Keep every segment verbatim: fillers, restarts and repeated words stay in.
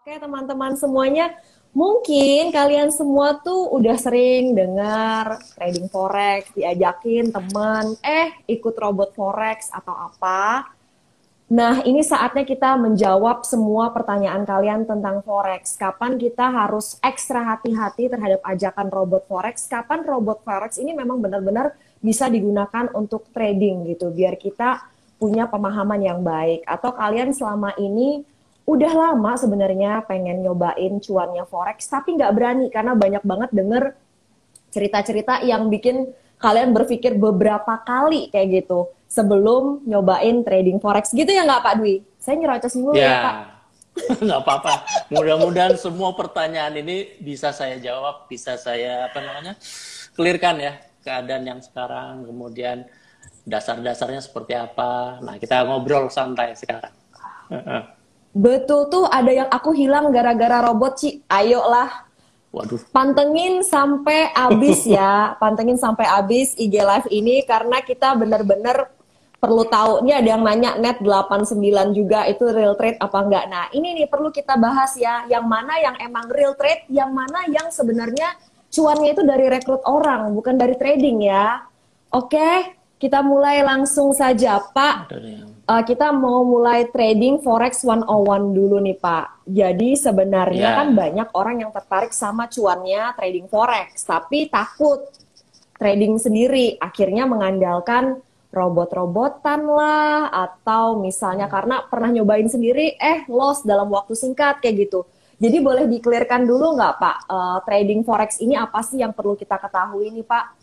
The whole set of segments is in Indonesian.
Oke, teman-teman semuanya, mungkin kalian semua tuh udah sering dengar trading forex, diajakin temen, eh ikut robot forex atau apa. Nah, ini saatnya kita menjawab semua pertanyaan kalian tentang forex. Kapan kita harus ekstra hati-hati terhadap ajakan robot forex? Kapan robot forex ini memang benar-benar bisa digunakan untuk trading gitu, biar kita punya pemahaman yang baik. Atau kalian selama ini udah lama sebenarnya pengen nyobain cuannya forex, tapi nggak berani karena banyak banget denger cerita-cerita yang bikin kalian berpikir beberapa kali kayak gitu sebelum nyobain trading forex gitu ya nggak Pak Dwi? Saya nyerocos mulu ya, ya Pak. Nggak apa-apa. Mudah-mudahan semua pertanyaan ini bisa saya jawab, bisa saya apa namanya clearkan ya keadaan yang sekarang, kemudian dasar-dasarnya seperti apa. Nah, kita ngobrol santai sekarang. Betul tuh, ada yang aku hilang gara-gara robot, Ci. Ayolah. Waduh. Pantengin sampai habis ya. Pantengin sampai habis I G Live ini karena kita benar-benar perlu tahu. Ini ada yang nanya net delapan puluh sembilan juga itu real trade apa enggak. Nah, ini nih perlu kita bahas ya. Yang mana yang emang real trade, yang mana yang sebenarnya cuannya itu dari rekrut orang, bukan dari trading ya. Oke, kita mulai langsung saja, Pak. Uh, kita mau mulai trading forex seratus dulu nih Pak. Jadi sebenarnya yeah. kan banyak orang yang tertarik sama cuannya trading forex, tapi takut trading sendiri, akhirnya mengandalkan robot-robotan lah, atau misalnya hmm. karena pernah nyobain sendiri, eh loss dalam waktu singkat kayak gitu. Jadi boleh di-clearkan dulu nggak Pak, uh, trading forex ini apa sih yang perlu kita ketahui nih Pak?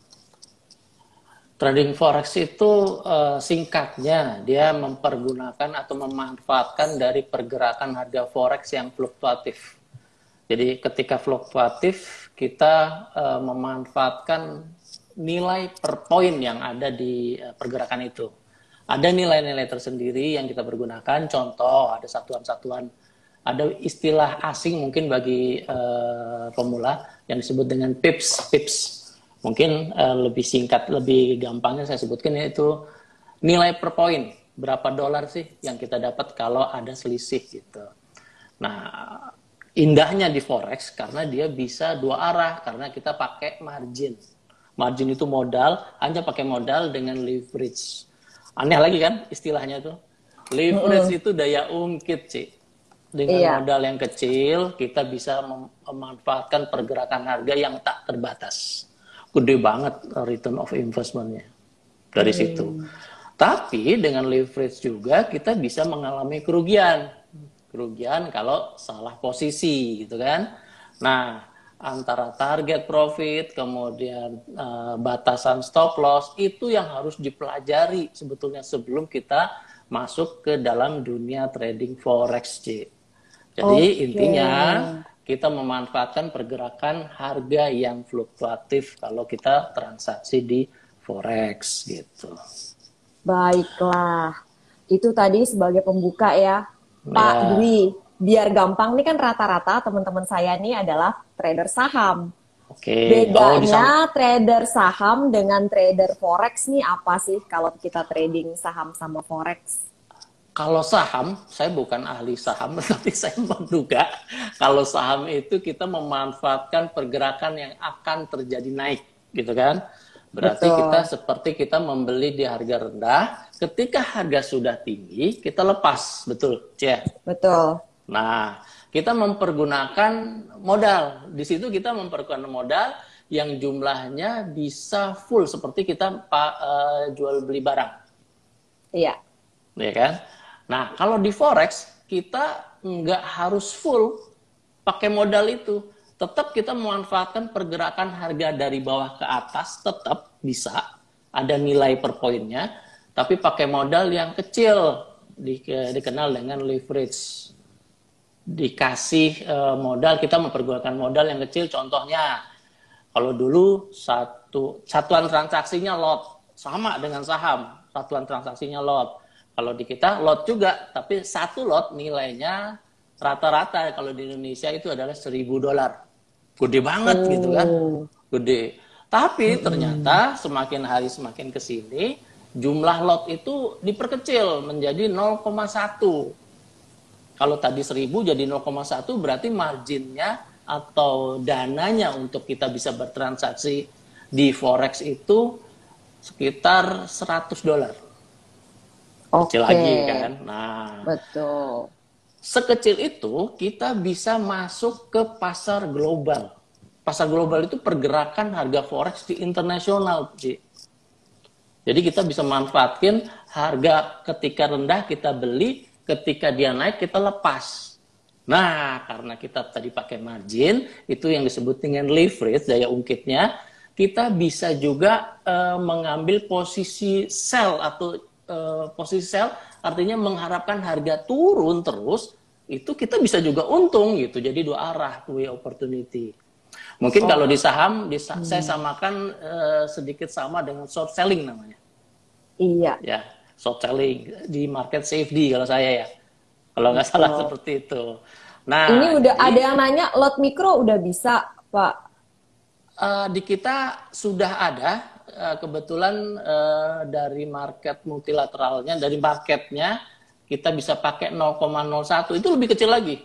Trading forex itu uh, singkatnya dia mempergunakan atau memanfaatkan dari pergerakan harga forex yang fluktuatif. Jadi ketika fluktuatif kita uh, memanfaatkan nilai per poin yang ada di uh, pergerakan itu. Ada nilai-nilai tersendiri yang kita pergunakan. Contoh ada satuan-satuan, ada istilah asing mungkin bagi uh, pemula yang disebut dengan pips, pips. Mungkin uh, lebih singkat, lebih gampangnya saya sebutkan yaitu nilai per poin. Berapa dolar sih yang kita dapat kalau ada selisih gitu. Nah, indahnya di forex karena dia bisa dua arah karena kita pakai margin. Margin itu modal, hanya pakai modal dengan leverage. Aneh lagi kan istilahnya tuh. Leverage mm-hmm. itu daya ungkit sih. Dengan iya. modal yang kecil kita bisa memanfaatkan pergerakan harga yang tak terbatas. Gede banget return of investment-nya dari hmm. situ. Tapi dengan leverage juga kita bisa mengalami kerugian. Kerugian kalau salah posisi gitu kan. Nah, antara target profit kemudian uh, batasan stop loss itu yang harus dipelajari sebetulnya sebelum kita masuk ke dalam dunia trading forex, C. Jadi okay. intinya kita memanfaatkan pergerakan harga yang fluktuatif kalau kita transaksi di forex gitu. Baiklah, itu tadi sebagai pembuka ya, Pak ya. Dwi. Biar gampang nih kan rata-rata teman-teman saya nih adalah trader saham. Oke. Bedanya oh, trader saham dengan trader forex nih apa sih kalau kita trading saham sama forex? Kalau saham, saya bukan ahli saham, tapi saya menduga kalau saham itu kita memanfaatkan pergerakan yang akan terjadi naik, gitu kan? Berarti betul. Kita seperti kita membeli di harga rendah, ketika harga sudah tinggi, kita lepas, betul, Cia? Betul. Nah, kita mempergunakan modal. Di situ kita mempergunakan modal yang jumlahnya bisa full, seperti kita pak, uh, jual beli barang. Iya. Iya kan? Nah, kalau di forex kita nggak harus full pakai modal itu. Tetap kita memanfaatkan pergerakan harga dari bawah ke atas, tetap bisa ada nilai per poinnya, tapi pakai modal yang kecil, di, dikenal dengan leverage. Dikasih uh, modal, kita mempergunakan modal yang kecil, contohnya kalau dulu satu satuan transaksinya lot, sama dengan saham, satuan transaksinya lot. Kalau di kita lot juga, tapi satu lot nilainya rata-rata kalau di Indonesia itu adalah seribu dolar. Gede banget oh. gitu kan, gede. Tapi ternyata semakin hari semakin ke sini, jumlah lot itu diperkecil menjadi nol koma satu. Kalau tadi seribu jadi nol koma satu berarti marginnya atau dananya untuk kita bisa bertransaksi di forex itu sekitar seratus dolar. Kecil Oke. lagi kan. Nah, Betul. sekecil itu kita bisa masuk ke pasar global. Pasar global itu pergerakan harga forex di internasional, Ci. Jadi kita bisa manfaatkan harga ketika rendah kita beli, ketika dia naik kita lepas. Nah, karena kita tadi pakai margin, itu yang disebut dengan leverage, daya ungkitnya, kita bisa juga uh, mengambil posisi sell atau uh, posisi sell, artinya mengharapkan harga turun terus, itu kita bisa juga untung gitu. Jadi dua arah, two way opportunity. Mungkin oh. kalau di saham, di, hmm. saya samakan uh, sedikit sama dengan short selling namanya. Iya. Ya, short selling di market safety kalau saya ya. Kalau nggak salah seperti itu. Nah, ini udah jadi, ada yang nanya lot mikro udah bisa, Pak? Uh, di kita sudah ada uh, kebetulan uh, dari market multilateralnya, dari marketnya kita bisa pakai nol koma nol satu, itu lebih kecil lagi.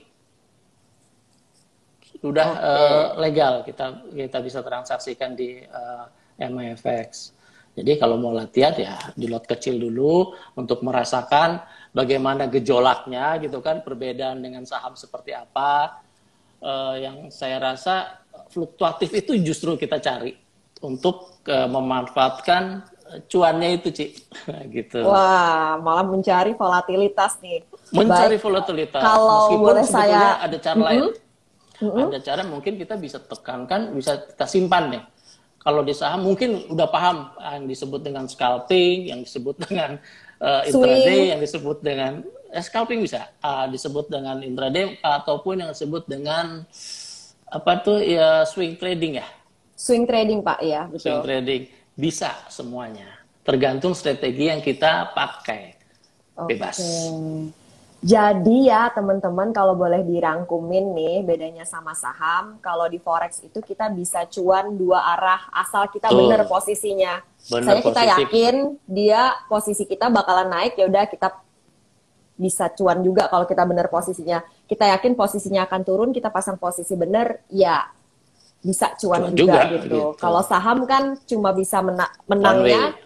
Sudah okay. uh, legal kita kita bisa transaksikan di uh, M I F X. Jadi kalau mau latihan ya di lot kecil dulu untuk merasakan bagaimana gejolaknya gitu kan, perbedaan dengan saham seperti apa. Uh, yang saya rasa fluktuatif itu justru kita cari untuk uh, memanfaatkan cuannya itu, Ci. Gitu. Wah, malah mencari volatilitas nih. Mencari Baik. volatilitas. Kalau meskipun boleh sebetulnya saya ada cara mm-hmm. lain. Mm-hmm. Ada cara mungkin kita bisa tekankan, bisa kita simpan nih. Kalau di saham mungkin udah paham yang disebut dengan scalping, yang disebut dengan uh, intraday, yang disebut dengan eh, scalping bisa uh, disebut dengan intraday ataupun yang disebut dengan apa tuh ya swing trading ya. Swing trading Pak ya, betul. Swing trading bisa semuanya. Tergantung strategi yang kita pakai. Bebas. Okay. Jadi ya teman-teman kalau boleh dirangkumin nih bedanya sama saham, kalau di forex itu kita bisa cuan dua arah asal kita oh. bener posisinya. Saya kita yakin dia posisi kita bakalan naik, ya udah kita bisa cuan juga kalau kita bener posisinya. Kita yakin posisinya akan turun, kita pasang posisi bener, ya bisa cuan, cuan juga, juga gitu. gitu. Kalau saham kan cuma bisa mena menangnya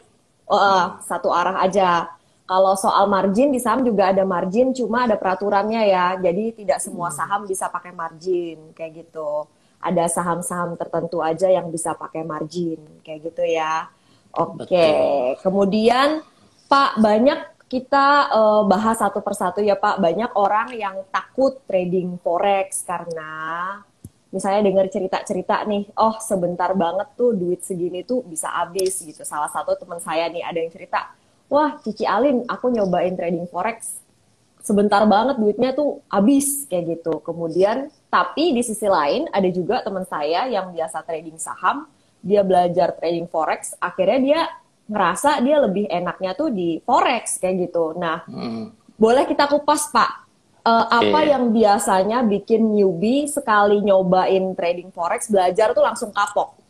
uh, satu arah aja. Kalau soal margin di saham juga ada margin, cuma ada peraturannya ya. Jadi tidak semua saham bisa pakai margin kayak gitu. Ada saham-saham tertentu aja yang bisa pakai margin kayak gitu ya. Oke. Okay. Kemudian Pak, banyak kita uh, bahas satu persatu ya Pak. Banyak orang yang takut trading forex karena misalnya dengar cerita-cerita nih, oh sebentar banget tuh duit segini tuh bisa habis gitu. Salah satu teman saya nih ada yang cerita, wah, Cici Alin, aku nyobain trading forex, sebentar banget duitnya tuh habis, kayak gitu. Kemudian, tapi di sisi lain, ada juga teman saya yang biasa trading saham, dia belajar trading forex, akhirnya dia ngerasa dia lebih enaknya tuh di forex, kayak gitu. Nah, hmm. boleh kita kupas, Pak, uh, apa yeah. yang biasanya bikin newbie sekali nyobain trading forex, belajar tuh langsung kapok?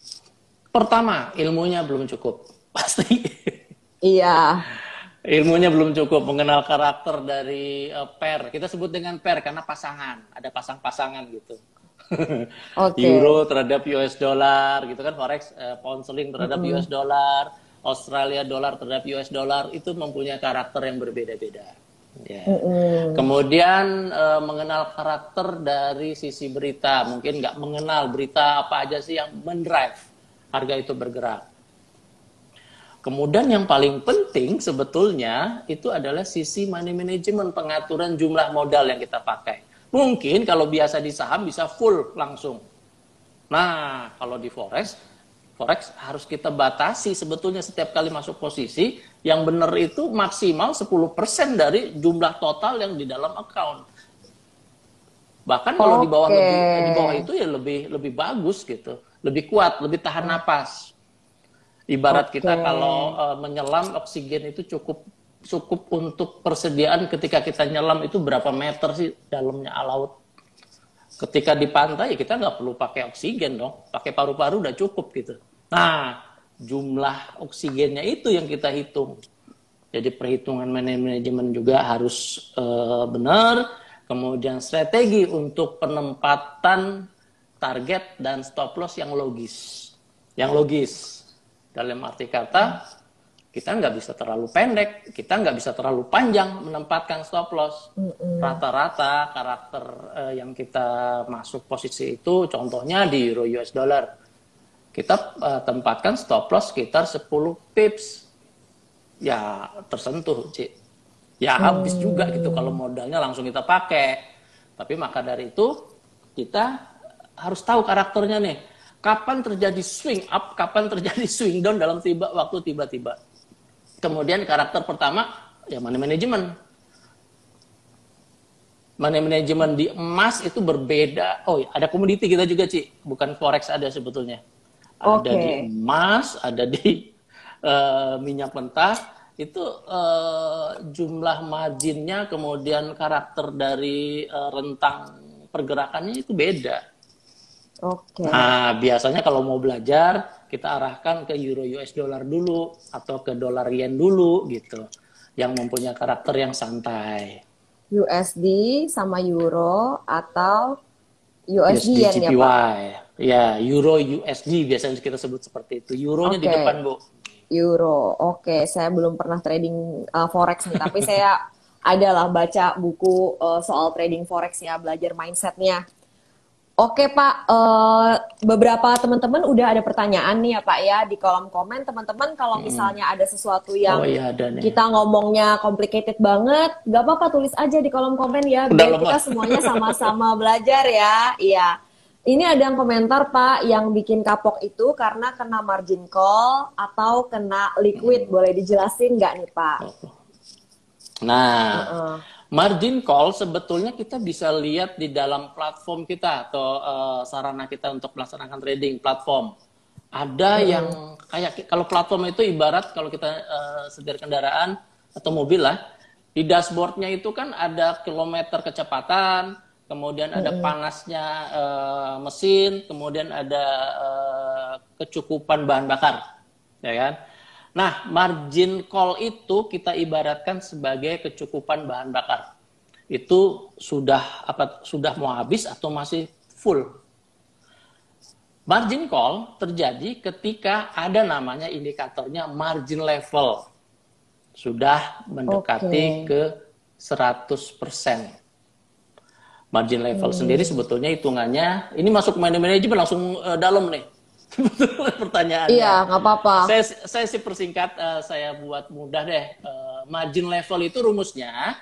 Pertama, ilmunya belum cukup, pasti. Iya. Ilmunya belum cukup mengenal karakter dari uh, pair. Kita sebut dengan pair karena pasangan. Ada pasang-pasangan gitu. Okay. Euro terhadap U S dollar gitu kan, forex uh, pound sterling terhadap mm-hmm. U S dollar, Australia dollar terhadap U S dollar itu mempunyai karakter yang berbeda-beda. Yeah. Mm-hmm. Kemudian uh, mengenal karakter dari sisi berita. Mungkin nggak mengenal berita apa aja sih yang mendrive harga itu bergerak. Kemudian yang paling penting sebetulnya itu adalah sisi money management, pengaturan jumlah modal yang kita pakai. Mungkin kalau biasa di saham bisa full langsung. Nah, kalau di forex, forex harus kita batasi sebetulnya setiap kali masuk posisi, yang benar itu maksimal sepuluh persen dari jumlah total yang di dalam account. Bahkan kalau okay. di bawah lebih, di bawah itu ya lebih lebih bagus gitu, lebih kuat, lebih tahan napas. Ibarat okay. kita kalau uh, menyelam oksigen itu cukup cukup untuk persediaan ketika kita nyelam itu berapa meter sih dalamnya laut. Ketika di pantai ya kita nggak perlu pakai oksigen dong, pakai paru-paru udah cukup gitu. Nah, jumlah oksigennya itu yang kita hitung. Jadi perhitungan manajemen juga harus uh, benar, kemudian strategi untuk penempatan target dan stop loss yang logis. Yang logis, dalam arti kata, kita nggak bisa terlalu pendek, kita nggak bisa terlalu panjang menempatkan stop loss. Rata-rata karakter uh, yang kita masuk posisi itu, contohnya di Euro U S Dollar, kita uh, tempatkan stop loss sekitar sepuluh pips. Ya tersentuh, Ci. Ya habis hmm. juga gitu kalau modalnya langsung kita pakai. Tapi maka dari itu, kita harus tahu karakternya nih. Kapan terjadi swing up, kapan terjadi swing down dalam tiba waktu tiba-tiba. Kemudian karakter pertama, ya money management. Money management di emas itu berbeda. Oh, ada komoditi kita juga, Ci. Bukan forex ada sebetulnya. Ada okay. di emas, ada di uh, minyak mentah. Itu uh, jumlah marginnya, kemudian karakter dari uh, rentang pergerakannya itu beda. Oke. Okay. Nah, biasanya kalau mau belajar, kita arahkan ke Euro U S Dollar dulu, atau ke dolar yen dulu, gitu. Yang mempunyai karakter yang santai. U S D sama Euro, atau U S D yen ya, Pak? Ya, Euro U S D biasanya kita sebut seperti itu. Euronya okay. di depan, Bu. Euro, oke. Okay. Saya belum pernah trading uh, forex nih, tapi saya adalah baca buku uh, soal trading forex ya, belajar mindsetnya. Oke Pak, uh, beberapa teman-teman udah ada pertanyaan nih ya Pak ya di kolom komen. Teman-teman kalau misalnya ada sesuatu yang oh, iya, ada kita ngomongnya complicated banget, gak apa-apa tulis aja di kolom komen ya, biar kita semuanya sama-sama belajar ya. Iya, ini ada yang komentar Pak, yang bikin kapok itu karena kena margin call atau kena liquid, hmm. boleh dijelasin nggak nih Pak? Nah. Uh-uh. Margin call sebetulnya kita bisa lihat di dalam platform kita atau uh, sarana kita untuk melaksanakan trading platform. Ada hmm. yang kayak kalau platform itu ibarat kalau kita uh, setir kendaraan atau mobil lah, di dashboardnya itu kan ada kilometer kecepatan, kemudian ada hmm. panasnya uh, mesin, kemudian ada uh, kecukupan bahan bakar, ya kan? Nah, margin call itu kita ibaratkan sebagai kecukupan bahan bakar. Itu sudah apa sudah mau habis atau masih full. Margin call terjadi ketika ada namanya indikatornya margin level. Sudah mendekati okay. ke seratus persen. Margin level hmm. sendiri sebetulnya hitungannya, ini masuk money management langsung uh, dalam nih. Pertanyaannya. Iya, nggak apa-apa. Saya, saya sih persingkat, uh, saya buat mudah deh. Uh, margin level itu rumusnya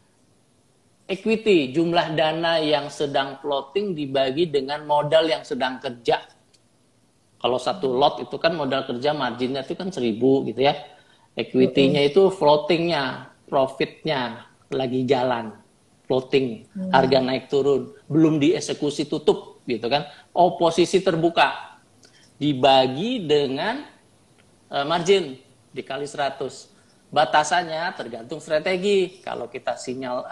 equity, jumlah dana yang sedang floating dibagi dengan modal yang sedang kerja. Kalau satu lot itu kan modal kerja marginnya itu kan seribu gitu ya. Equity-nya mm-hmm. itu floatingnya, profitnya lagi jalan, floating, mm. harga naik turun, belum dieksekusi tutup gitu kan. Oh, posisi terbuka. Dibagi dengan uh, margin dikali seratus. Batasannya tergantung strategi. Kalau kita sinyal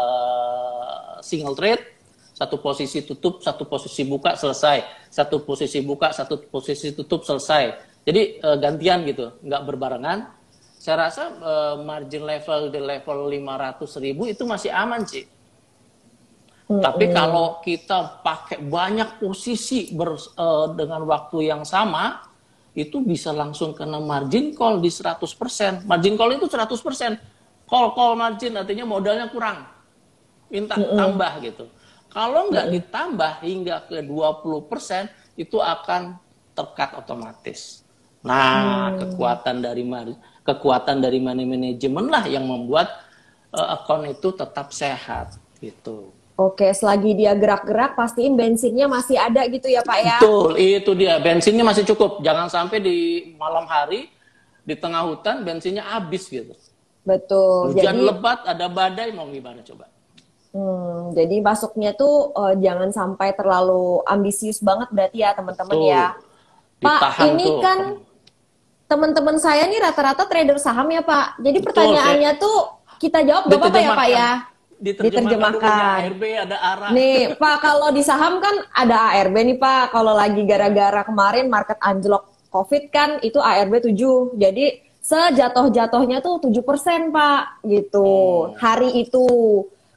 uh, single trade, satu posisi tutup, satu posisi buka, selesai. Satu posisi buka, satu posisi tutup, selesai. Jadi uh, gantian gitu, nggak berbarengan. Saya rasa uh, margin level di level lima ratus ribu itu masih aman sih. Hmm, Tapi hmm. kalau kita pakai banyak posisi ber, uh, dengan waktu yang sama, itu bisa langsung kena margin call di seratus persen. Margin call itu seratus persen. Call-call margin artinya modalnya kurang. Minta hmm. tambah gitu. Kalau nggak hmm. ditambah hingga ke dua puluh persen, itu akan terkat otomatis. Nah, hmm. kekuatan dari kekuatan dari money management lah yang membuat uh, account itu tetap sehat gitu. Oke, selagi dia gerak-gerak, pastiin bensinnya masih ada gitu ya Pak ya? Betul, itu dia. Bensinnya masih cukup. Jangan sampai di malam hari, di tengah hutan, bensinnya habis gitu. Betul. Hujan jadi, lebat, ada badai, mau gimana coba? Hmm, jadi masuknya tuh uh, jangan sampai terlalu ambisius banget berarti ya teman-teman ya. Pak, ini tuh. kan teman-teman saya nih rata-rata trader saham ya Pak. Jadi Betul, pertanyaannya saya... tuh kita jawab gak apa-apa ya Pak ya? Diterjemahkan. Diterjemahkan. A R B ada arah. Nih Pak, kalau di saham kan ada A R B nih Pak. Kalau lagi gara-gara kemarin market anjlok COVID kan itu A R B tujuh. Jadi sejatuh-jatuhnya tuh tujuh persen Pak gitu. Hmm. Hari itu.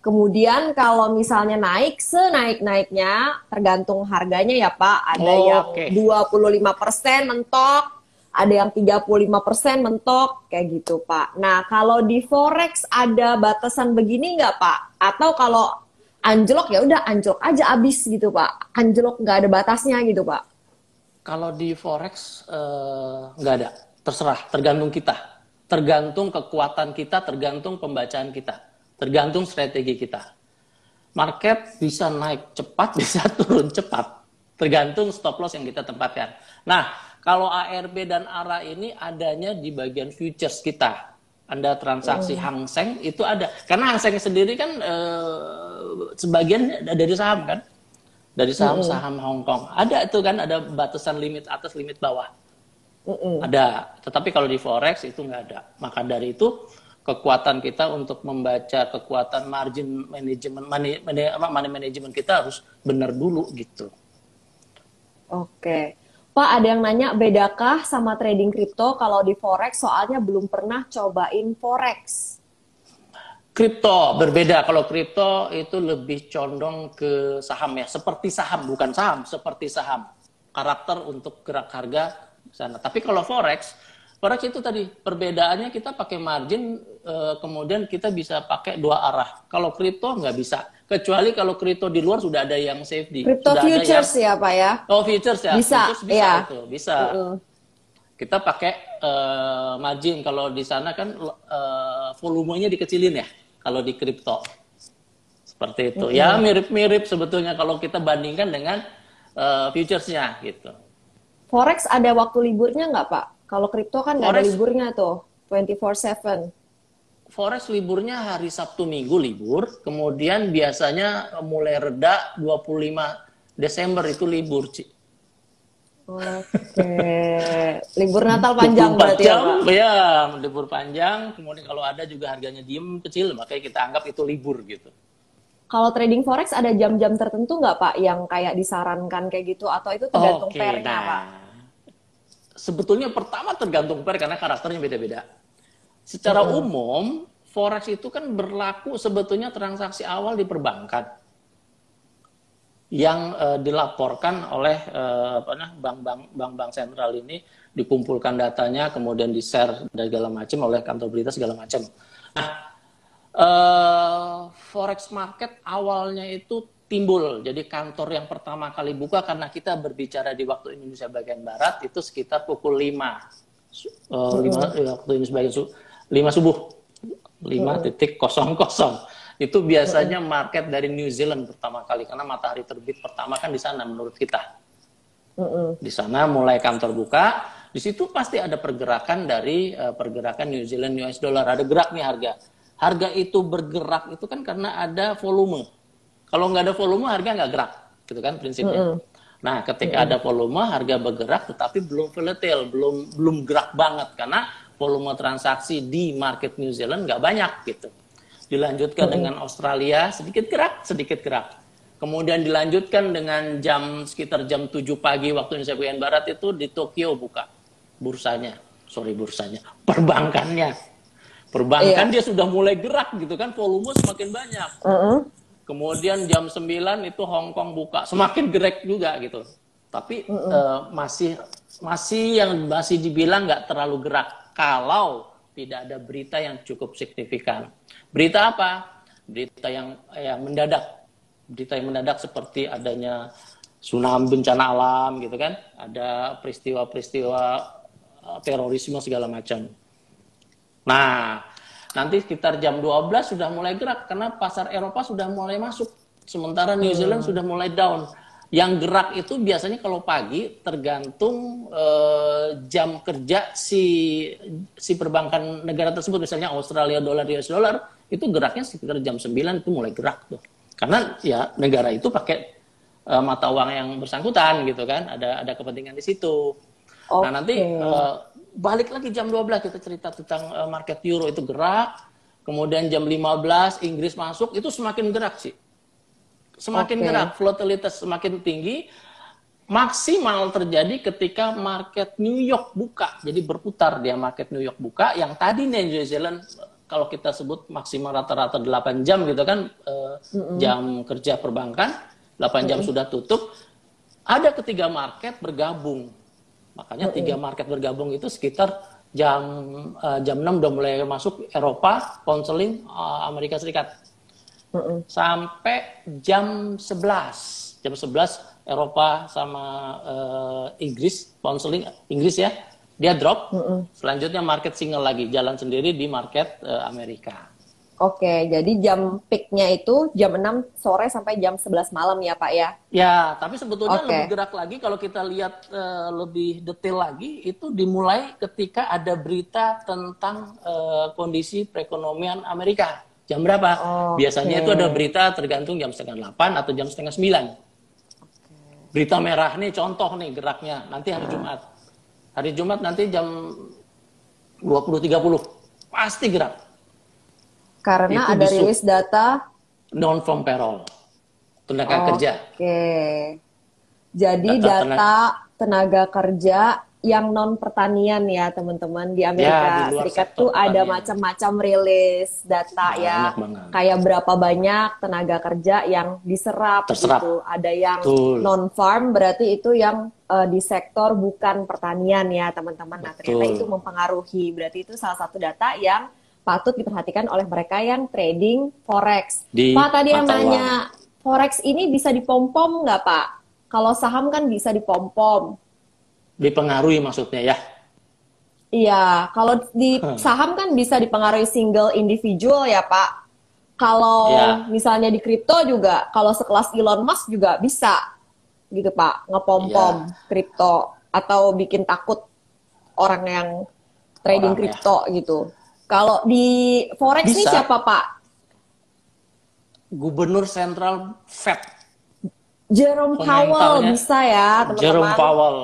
Kemudian kalau misalnya naik, senaik-naiknya tergantung harganya ya Pak. Ada Oh, yang oke. dua puluh lima persen mentok, ada yang tiga puluh lima persen mentok, kayak gitu Pak. Nah, kalau di Forex ada batasan begini nggak Pak? Atau kalau anjlok ya udah anjlok aja abis gitu Pak. Anjlok nggak ada batasnya gitu Pak. Kalau di forex eh, nggak ada, terserah, tergantung kita, tergantung kekuatan kita, tergantung pembacaan kita, tergantung strategi kita. Market bisa naik cepat, bisa turun cepat, tergantung stop loss yang kita tempatkan. Nah, kalau A R B dan A R A ini adanya di bagian futures kita. Anda transaksi Hang Seng itu ada, karena Hang Seng sendiri kan eh, sebagian dari saham kan. Dari saham-saham Hong Kong. Ada itu kan, ada batasan limit atas, limit bawah. Mm-mm. Ada. Tetapi kalau di Forex itu nggak ada. Maka dari itu, kekuatan kita untuk membaca kekuatan margin management, money, money, money management kita harus benar dulu gitu. Oke. Pak, ada yang nanya, bedakah sama trading kripto kalau di Forex? Soalnya belum pernah cobain Forex. Kripto berbeda. Kalau kripto itu lebih condong ke saham ya, seperti saham, bukan saham, seperti saham. Karakter untuk gerak harga sana. Tapi kalau forex, forex itu tadi perbedaannya kita pakai margin, eh, kemudian kita bisa pakai dua arah. Kalau kripto nggak bisa, kecuali kalau kripto di luar sudah ada yang safety. Crypto Sudah futures ada yang, ya Pak ya? oh futures ya, Bisa, futures bisa ya. itu, bisa. Uh-uh. Kita pakai uh, margin. Kalau di sana kan uh, volumenya dikecilin ya. Kalau di kripto seperti itu, mm-hmm. ya mirip-mirip sebetulnya kalau kita bandingkan dengan uh, futuresnya gitu. Forex ada waktu liburnya nggak Pak? Kalau kripto kan nggak ada liburnya tuh, dua puluh empat tujuh. Forex liburnya hari Sabtu Minggu libur, kemudian biasanya mulai reda dua puluh lima Desember itu libur, Ci. Oke, libur Natal panjang berarti jam, ya Pak? Ya, libur panjang, kemudian kalau ada juga harganya diem kecil, makanya kita anggap itu libur gitu. Kalau trading Forex ada jam-jam tertentu nggak Pak yang kayak disarankan kayak gitu, atau itu tergantung Oke, pairnya nah, Pak? Sebetulnya pertama tergantung pair karena karakternya beda-beda. Secara hmm. umum, Forex itu kan berlaku sebetulnya transaksi awal di perbankan. Yang uh, dilaporkan oleh uh, apa nah, bank-bank bank-bank sentral ini, dikumpulkan datanya, kemudian di-share dan segala macam oleh kantor berita segala macam. Nah, uh, Forex market awalnya itu timbul, jadi kantor yang pertama kali buka karena kita berbicara di waktu Indonesia bagian barat itu sekitar pukul lima, uh, lima waktu Indonesia bagian su lima subuh, lima titik kosong kosong. Itu biasanya market dari New Zealand pertama kali karena matahari terbit pertama kan di sana menurut kita. Uh-uh. Di sana mulai kantor buka, di situ pasti ada pergerakan dari uh, pergerakan New Zealand U S dollar, ada gerak nih harga. Harga itu bergerak itu kan karena ada volume. Kalau nggak ada volume harga nggak gerak, gitu kan prinsipnya. Uh-uh. Nah, ketika uh-uh. ada volume harga bergerak, tetapi belum volatile, belum belum gerak banget karena volume transaksi di market New Zealand nggak banyak gitu. Dilanjutkan mm-hmm. dengan Australia, sedikit gerak, sedikit gerak. Kemudian dilanjutkan dengan jam sekitar jam tujuh pagi waktu Indonesia bagian barat itu di Tokyo buka bursanya. Sorry bursanya, perbankannya. Perbankan iya. Dia sudah mulai gerak gitu kan, volume semakin banyak. Mm-hmm. Kemudian jam sembilan itu Hong Kong buka, semakin gerak juga gitu. Tapi mm-hmm. uh, masih masih yang masih dibilang nggak terlalu gerak kalau tidak ada berita yang cukup signifikan. Berita apa? Berita yang yang mendadak. Berita yang mendadak seperti adanya tsunami, bencana alam gitu kan. Ada peristiwa-peristiwa uh, terorisme segala macam. Nah, nanti sekitar jam dua belas sudah mulai gerak karena pasar Eropa sudah mulai masuk. Sementara New Zealand hmm. sudah mulai down. Yang gerak itu biasanya kalau pagi tergantung uh, jam kerja si si perbankan negara tersebut, misalnya Australia dolar, U S dollar, itu geraknya sekitar jam sembilan itu mulai gerak tuh. Karena ya negara itu pakai uh, mata uang yang bersangkutan gitu kan, ada ada kepentingan di situ. Okay. Nah, nanti uh, balik lagi jam dua belas kita cerita tentang uh, market euro itu gerak, kemudian jam lima belas Inggris masuk, itu semakin gerak sih. Semakin okay. gerak, volatilitas semakin tinggi, maksimal terjadi ketika market New York buka. Jadi berputar dia market New York buka, yang tadinya New Zealand kalau kita sebut maksimal rata-rata delapan jam gitu kan, eh, Mm-mm. jam kerja perbankan, delapan jam Mm-mm. sudah tutup, ada ketiga market bergabung. Makanya Mm-mm. tiga market bergabung itu sekitar jam uh, jam enam udah mulai masuk Eropa, konseling uh, Amerika Serikat. Mm-mm. Sampai jam sebelas. Jam sebelas Eropa sama uh, Inggris, konseling Inggris ya, dia drop. Mm-mm. Selanjutnya market single lagi, jalan sendiri di market uh, Amerika. Oke, jadi jam peaknya itu jam enam sore sampai jam sebelas malam ya Pak ya? Ya, tapi sebetulnya Oke. lebih gerak lagi kalau kita lihat uh, lebih detail lagi, itu dimulai ketika ada berita tentang uh, kondisi perekonomian Amerika. Jam berapa? Oke. Biasanya itu ada berita tergantung jam setengah delapan atau jam setengah sembilan. Berita merah nih, contoh nih geraknya, nanti hari Jumat. Hari Jumat nanti jam dua puluh tiga puluh, pasti gerak. Karena Itu ada disub- rilis data non-farm payroll, tenaga Oke. kerja. Jadi Data data tenaga kerja yang non pertanian ya teman-teman di Ya, Amerika di luar Serikat sektor tuh ada pertanian. macam-macam rilis data ya. Banyak banget. Kayak berapa banyak tenaga kerja yang diserap Terserap. gitu. Ada yang Betul. non farm berarti itu yang eh, di sektor bukan pertanian ya teman-teman. Nah, ternyata Betul. itu mempengaruhi. Berarti itu salah satu data yang patut diperhatikan oleh mereka yang trading forex. Di Pak tadi yang mata uang. nanya, forex ini bisa dipom-pom nggak Pak? Kalau saham kan bisa dipom-pom. Dipengaruhi maksudnya ya. Iya, kalau di Hmm. saham kan bisa dipengaruhi single individual ya Pak. Kalau Ya. misalnya di kripto juga, kalau sekelas Elon Musk juga bisa gitu Pak, ngepom-pom kripto atau bikin takut orang yang trading Orang, ya. kripto gitu. Kalau di forex ini Bisa. siapa Pak? Gubernur Sentral Fed, Jerome Powell Komentarnya bisa ya teman-teman. Jerome Powell.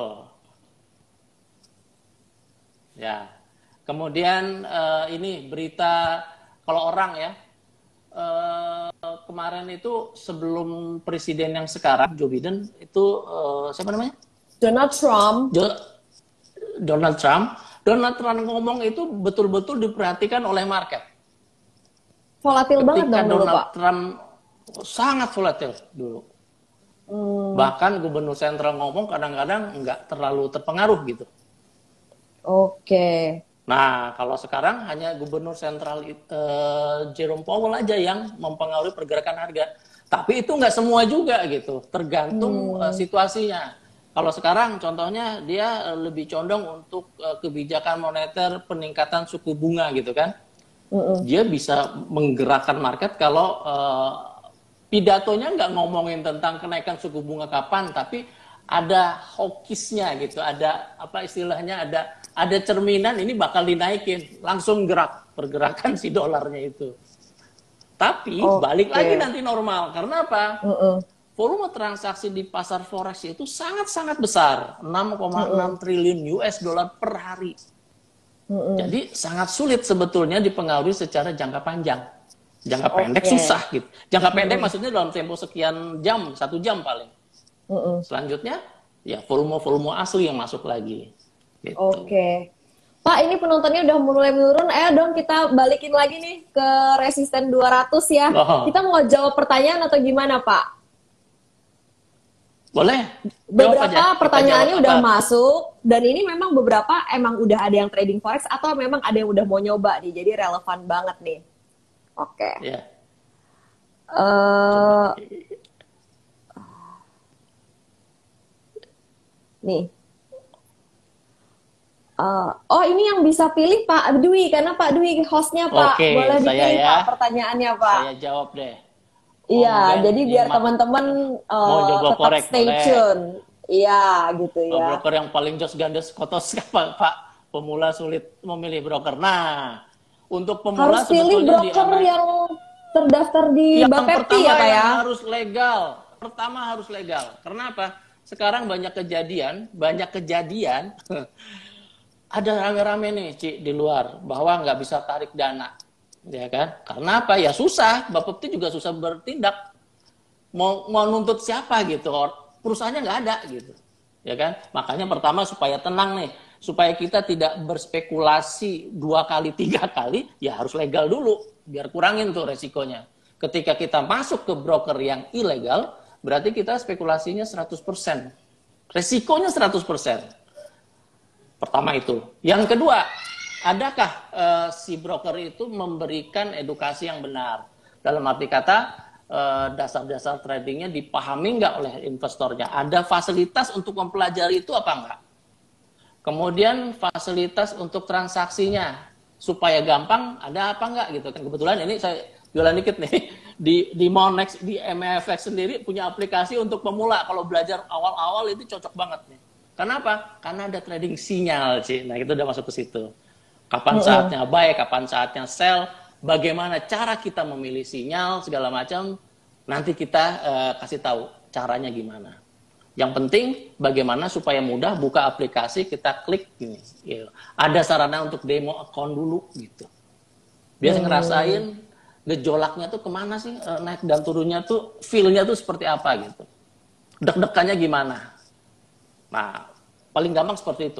Ya. Kemudian eh, ini berita kalau orang ya eh, kemarin itu sebelum presiden yang sekarang Joe Biden itu eh, siapa namanya? Donald Trump. Jo- Donald Trump. Donald Trump ngomong itu betul-betul diperhatikan oleh market. Volatil banget Ketika dong dulu Donald Pak. Trump sangat volatil dulu. Hmm, Bahkan gubernur sentral ngomong kadang-kadang nggak terlalu terpengaruh gitu. Oke. Nah, kalau sekarang hanya gubernur sentral eh, Jerome Powell aja yang mempengaruhi pergerakan harga. Tapi itu nggak semua juga gitu, tergantung Hmm. eh, situasinya. Kalau sekarang contohnya dia eh, lebih condong untuk eh, kebijakan moneter peningkatan suku bunga gitu kan. Mm-mm. Dia bisa menggerakkan market kalau eh, pidatonya nggak ngomongin tentang kenaikan suku bunga kapan, tapi ada hawkisnya gitu, ada apa istilahnya, ada ada cerminan ini bakal dinaikin, langsung gerak pergerakan si dolarnya itu. Tapi Oke. balik lagi nanti normal, karena apa? Mm-mm. Volume transaksi di pasar forex itu sangat-sangat besar, enam koma enam triliun U S dollar per hari. Mm-mm. Jadi sangat sulit sebetulnya dipengaruhi secara jangka panjang. Jangka Oke. pendek susah gitu. Jangka pendek maksudnya dalam tempo sekian jam, satu jam paling. Mm-mm. Selanjutnya ya volume-volume asli yang masuk lagi. Gitu. Oke. Pak, ini penontonnya udah mulai menurun. Ayo dong kita balikin lagi nih ke resisten dua ratus ya. Oh. Kita mau jawab pertanyaan atau gimana, Pak? Boleh? Jawab aja. Beberapa Kita pertanyaannya jawab udah apa? masuk dan ini memang beberapa emang udah ada yang trading forex atau memang ada yang udah mau nyoba nih. Jadi relevan banget nih. Oke. Ya. Eh, nih. Eh, oh ini yang bisa pilih Pak Dwi karena Pak Dwi hostnya Pak. Oke, Boleh saya dipilih ya. Pak pertanyaannya Pak. Saya jawab deh. Iya, Kemudian jadi biar nyimak- teman-teman eh, mau coba tetap korek, stay boleh. tune. Iya, gitu Oh, ya. broker yang paling jos gandes kotos apa Pak? Pemula sulit memilih broker. Nah, untuk pemula Harus pilih sebetulnya di broker Amerika- yang terdaftar di yang Bapepti pertama ya Pak ya. yang harus legal. Pertama harus legal. Karena apa? Sekarang banyak kejadian, banyak kejadian. Ada rame-rame nih, Ci, di luar bahwa nggak bisa tarik dana, ya kan? Karena apa? Ya susah. Bapepti juga susah bertindak. Mau mau nuntut siapa gitu? Or- Perusahaannya nggak ada gitu, ya kan? Makanya pertama supaya tenang nih, supaya kita tidak berspekulasi dua kali, tiga kali, ya harus legal dulu, biar kurangin tuh resikonya. Ketika kita masuk ke broker yang ilegal, berarti kita spekulasinya seratus persen. Resikonya seratus persen. Pertama itu. Yang kedua, adakah uh, si broker itu memberikan edukasi yang benar? Dalam arti kata, uh, dasar-dasar tradingnya dipahami nggak oleh investornya? Ada fasilitas untuk mempelajari itu apa enggak? Kemudian fasilitas untuk transaksinya supaya gampang ada apa enggak gitu kan. Kebetulan ini saya jualan dikit nih di di Monex di M F X sendiri punya aplikasi untuk pemula. Kalau belajar awal-awal itu cocok banget nih. Kenapa? Karena ada trading sinyal sih. Nah, itu udah masuk ke situ. Kapan saatnya buy, kapan saatnya sell, bagaimana cara kita memilih sinyal segala macam. Nanti kita uh, kasih tahu caranya gimana. Yang penting bagaimana supaya mudah buka aplikasi, kita klik gini. Gitu. Ada sarana untuk demo account dulu gitu. Biar hmm. ngerasain gejolaknya tuh kemana sih, naik dan turunnya tuh, feel-nya tuh seperti apa gitu. Deg-degannya gimana. Nah, paling gampang seperti itu.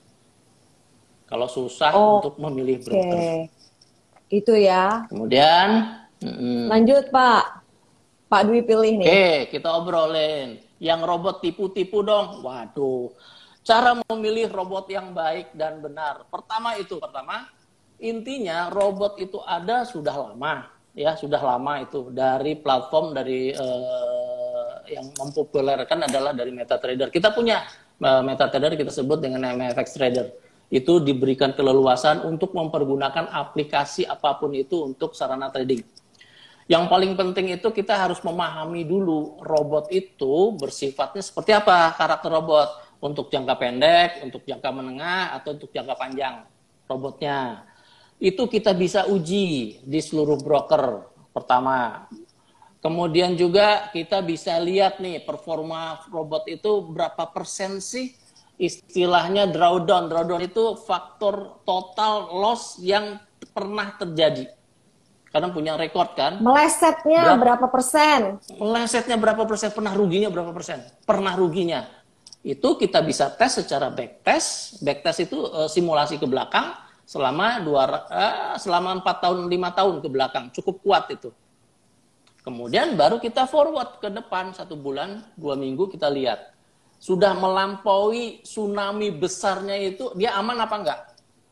Kalau susah oh, untuk memilih broker. Okay. Itu ya. Kemudian, mm, lanjut Pak. Pak Dwi pilih nih. Oke, okay, kita obrolin. Yang robot tipu-tipu dong. Waduh. Cara memilih robot yang baik dan benar. Pertama itu, pertama, intinya robot itu ada sudah lama. Ya, sudah lama itu. Dari platform, dari uh, yang mempopulerkan adalah dari MetaTrader. Kita punya uh, MetaTrader, kita sebut dengan M F X Trader. Itu diberikan keleluasan untuk mempergunakan aplikasi apapun itu untuk sarana trading. Yang paling penting itu kita harus memahami dulu robot itu bersifatnya seperti apa karakter robot. Untuk jangka pendek, untuk jangka menengah, atau untuk jangka panjang robotnya. Itu kita bisa uji di seluruh broker pertama. Kemudian juga kita bisa lihat nih performa robot itu berapa persen sih istilahnya drawdown. Drawdown itu faktor total loss yang pernah terjadi. Karena punya rekor kan. Melesetnya berapa, berapa persen? Melesetnya berapa persen? Pernah ruginya berapa persen? Pernah ruginya. Itu kita bisa tes secara backtest. Backtest itu uh, simulasi ke belakang selama dua uh, selama empat tahun lima tahun ke belakang. Cukup kuat itu. Kemudian baru kita forward ke depan satu bulan, dua minggu kita lihat. Sudah melampaui tsunami besarnya itu, dia aman apa enggak?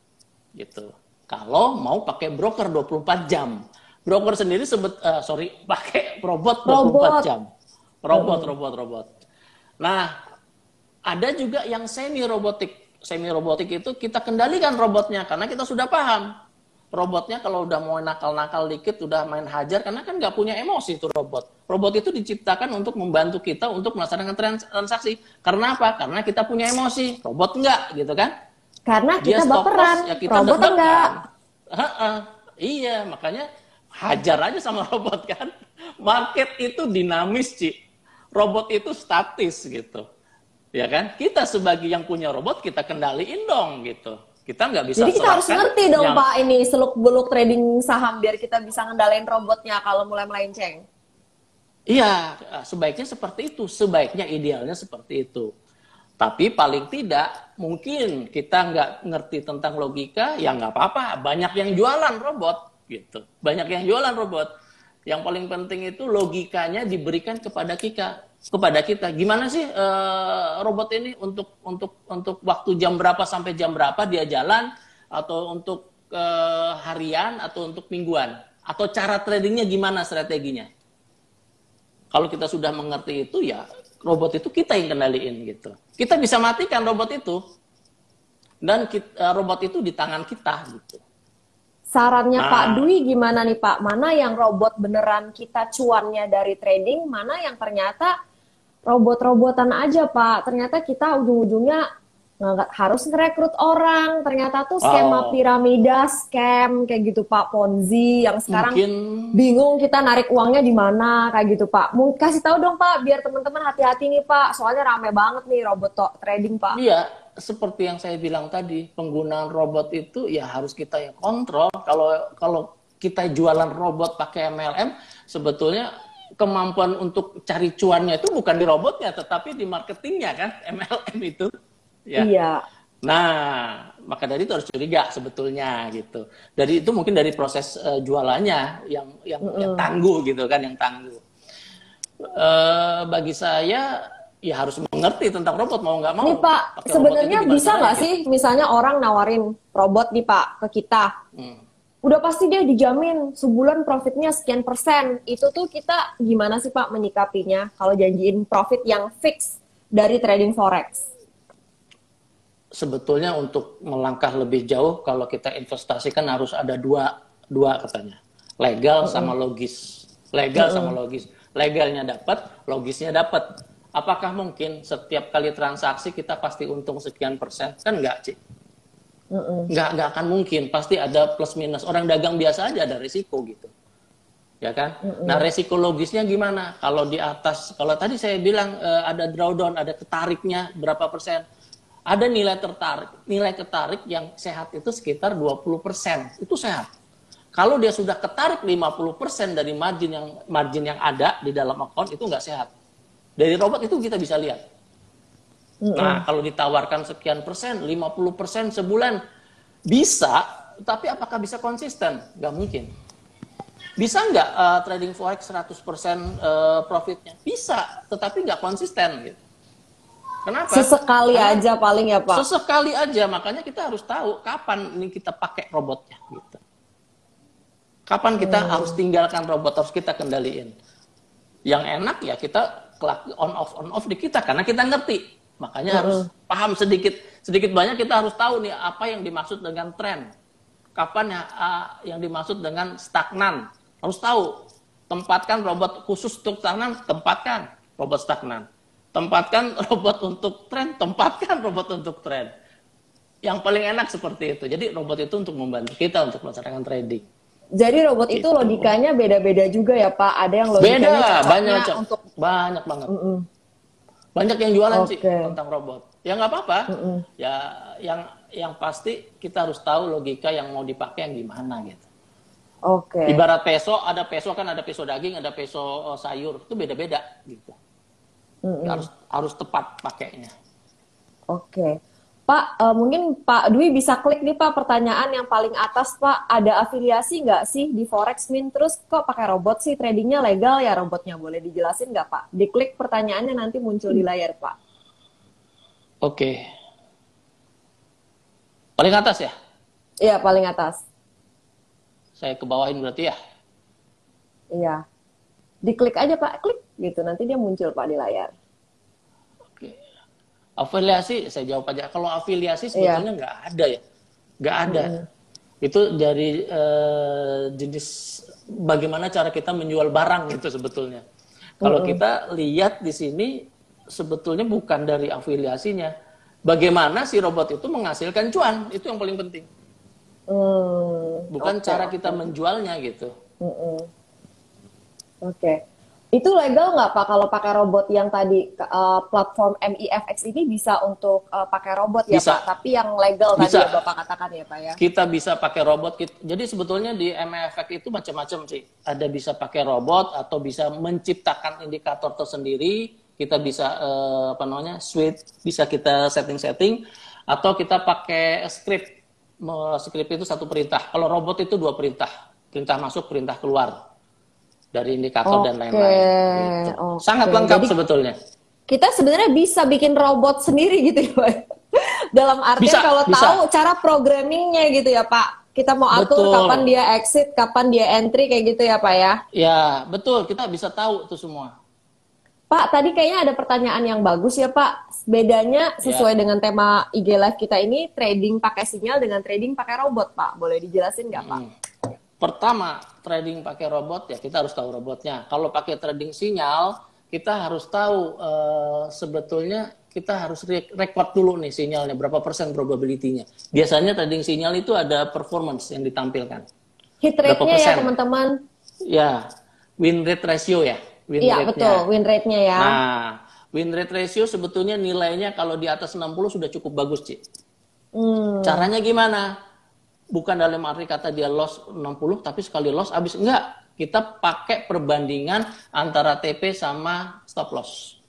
Gitu. Kalau mau pakai broker dua puluh empat jam. Broker sendiri sebut, uh, sorry, pakai robot dua puluh empat jam. Robot, hmm. robot, robot. Nah, ada juga yang semi robotik. Semi robotik itu kita kendalikan robotnya karena kita sudah paham. Robotnya kalau udah mau nakal-nakal dikit, udah main hajar, karena kan nggak punya emosi itu robot. Robot itu diciptakan untuk membantu kita untuk melaksanakan transaksi. Karena apa? Karena kita punya emosi. Robot enggak, gitu kan? Karena kita baperan, ya kita robot enggak. Ha -ha. Iya, makanya hajar aja sama robot kan. Market itu dinamis, Ci. Robot itu statis gitu. Ya kan? Kita sebagai yang punya robot, kita kendaliin dong gitu. Kita nggak bisa. Jadi kita harus ngerti dong yang... Pak, ini seluk-beluk trading saham biar kita bisa ngendalain robotnya kalau mulai melenceng. Iya, sebaiknya seperti itu. Sebaiknya idealnya seperti itu. Tapi paling tidak, mungkin kita nggak ngerti tentang logika, ya nggak apa-apa. Banyak yang jualan robot, gitu. Banyak yang jualan robot. Yang paling penting itu logikanya diberikan kepada kita. Kepada kita, gimana sih uh, robot ini untuk untuk untuk waktu jam berapa sampai jam berapa dia jalan, atau untuk uh, harian, atau untuk mingguan, atau cara tradingnya gimana strateginya. Kalau kita sudah mengerti itu, ya robot itu kita yang kendaliin gitu. Kita bisa matikan robot itu, dan kita, robot itu di tangan kita gitu. Sarannya nah, Pak Dwi gimana nih Pak? Mana yang robot beneran kita cuannya dari trading, mana yang ternyata robot-robotan aja Pak? Ternyata kita ujung-ujungnya nggak harus ngerekrut orang, ternyata tuh skema oh. piramida, scam kayak gitu Pak, Ponzi yang sekarang mungkin... bingung kita narik uangnya di mana kayak gitu Pak. Mau kasih tahu dong Pak, biar teman-teman hati-hati nih Pak, soalnya rame banget nih robot trading Pak. Iya, seperti yang saya bilang tadi, penggunaan robot itu ya harus kita yang kontrol. Kalau kalau kita jualan robot pakai M L M, sebetulnya kemampuan untuk cari cuannya itu bukan di robotnya, tetapi di marketingnya kan, M L M itu. Ya. Iya. Nah, maka dari itu harus curiga sebetulnya gitu. Dari itu mungkin dari proses uh, jualannya yang yang, mm -hmm. yang tangguh gitu kan, yang tangguh. Uh, bagi saya ya harus mengerti tentang robot mau nggak mau. Nih Pak, sebenarnya bisa nggak sih misalnya orang nawarin robot nih Pak ke kita, hmm. udah pasti dia dijamin sebulan profitnya sekian persen. Itu tuh kita gimana sih Pak menyikapinya kalau janjiin profit yang fix dari trading forex? Sebetulnya untuk melangkah lebih jauh kalau kita investasikan harus ada dua dua katanya, legal mm-hmm. sama logis. Legal mm-hmm. sama logis. Legalnya dapat, logisnya dapat. Apakah mungkin setiap kali transaksi kita pasti untung sekian persen? Kan enggak, Cik. Mm-hmm. Enggak, enggak akan mungkin. Pasti ada plus minus. Orang dagang biasa aja ada risiko gitu. Ya kan? Mm-hmm. Nah, risiko logisnya gimana? Kalau di atas, kalau tadi saya bilang uh, ada drawdown, ada ketariknya berapa persen? Ada nilai tertarik, nilai ketarik yang sehat itu sekitar dua puluh persen. Itu sehat. Kalau dia sudah ketarik lima puluh persen dari margin yang margin yang ada di dalam account itu nggak sehat. Dari robot itu kita bisa lihat. Mm-hmm. Nah, kalau ditawarkan sekian persen, lima puluh persen sebulan bisa, tapi apakah bisa konsisten? Nggak mungkin. Bisa nggak uh, trading forex seratus persen uh, profitnya? Bisa, tetapi nggak konsisten gitu. Kenapa? Sesekali Karena aja paling ya Pak. Sesekali aja, makanya kita harus tahu kapan ini kita pakai robotnya gitu. Kapan kita hmm. harus tinggalkan robot, harus kita kendaliin. Yang enak ya kita on off on off di kita karena kita ngerti. Makanya hmm. harus paham sedikit sedikit banyak kita harus tahu nih apa yang dimaksud dengan tren. Kapan ya uh, yang dimaksud dengan stagnan. Harus tahu. Tempatkan robot khusus untuk stagnan, tempatkan robot stagnan. Tempatkan robot untuk tren, tempatkan robot untuk tren. Yang paling enak seperti itu. Jadi robot itu untuk membantu kita untuk melaksanakan trading. Jadi robot gitu. Itu logikanya beda-beda juga ya Pak. Ada yang logikanya beda, banyak untuk banyak banget. Mm -mm. Banyak yang jualan okay. sih tentang robot. Ya nggak apa-apa. Mm -mm. Ya yang yang pasti kita harus tahu logika yang mau dipakai yang gimana gitu. Oke. Okay. Ibarat peso, ada peso kan ada peso daging, ada peso sayur. Itu beda-beda gitu. Mm-hmm. harus harus tepat pakainya. Oke, okay. Pak, uh, mungkin Pak Dwi bisa klik nih Pak pertanyaan yang paling atas Pak, ada afiliasi nggak sih di Forex Mint? Terus kok pakai robot sih, tradingnya legal ya robotnya, boleh dijelasin nggak Pak? Diklik pertanyaannya nanti muncul di layar Pak. Oke, okay. Paling atas ya? Iya paling atas. Saya ke bawahin berarti ya? Iya, diklik aja Pak, klik gitu nanti dia muncul Pak di layar. Oke. Afiliasi saya jawab aja. Kalau afiliasi sebetulnya nggak yeah. ada ya, nggak ada. Mm. Itu dari uh, jenis bagaimana cara kita menjual barang gitu sebetulnya. Kalau mm. kita lihat di sini sebetulnya bukan dari afiliasinya. Bagaimana si robot itu menghasilkan cuan itu yang paling penting. Mm. Bukan okay, cara kita okay. menjualnya gitu. Mm -mm. Oke. Okay. Itu legal nggak Pak kalau pakai robot yang tadi uh, platform M I F X ini bisa untuk uh, pakai robot ya bisa. Pak? Tapi yang legal bisa. tadi ya Bapak katakan ya Pak ya? Kita bisa pakai robot. Jadi sebetulnya di M I F X itu macam-macam sih. Ada bisa pakai robot atau bisa menciptakan indikator tersendiri. Kita bisa uh, apa namanya switch, bisa kita setting-setting atau kita pakai script. Script itu satu perintah. Kalau robot itu dua perintah. Perintah masuk, perintah keluar. Dari indikator okay. dan lain-lain. Gitu. Okay. Sangat lengkap Jadi, sebetulnya. Kita sebenarnya bisa bikin robot sendiri gitu ya Pak. Dalam artian bisa, kalau bisa. tahu cara programmingnya gitu ya Pak. Kita mau atur betul. kapan dia exit, kapan dia entry kayak gitu ya Pak ya. Ya betul, kita bisa tahu itu semua. Pak, tadi kayaknya ada pertanyaan yang bagus ya Pak. Bedanya sesuai ya. dengan tema I G Live kita ini, trading pakai sinyal dengan trading pakai robot Pak. Boleh dijelasin nggak Pak? Hmm. Pertama, trading pakai robot ya kita harus tahu robotnya. Kalau pakai trading sinyal, kita harus tahu uh, sebetulnya kita harus record dulu nih sinyalnya, berapa persen probability-nya. Biasanya trading sinyal itu ada performance yang ditampilkan. Hit rate-nya ya teman-teman. Ya, win rate ratio ya. Iya betul, win rate-nya ya. Nah, win rate ratio sebetulnya nilainya kalau di atas enam puluh sudah cukup bagus, Ci. Hmm. Caranya gimana? Bukan dalam arti kata dia loss enam puluh, tapi sekali loss habis. Enggak. Kita pakai perbandingan antara T P sama stop loss.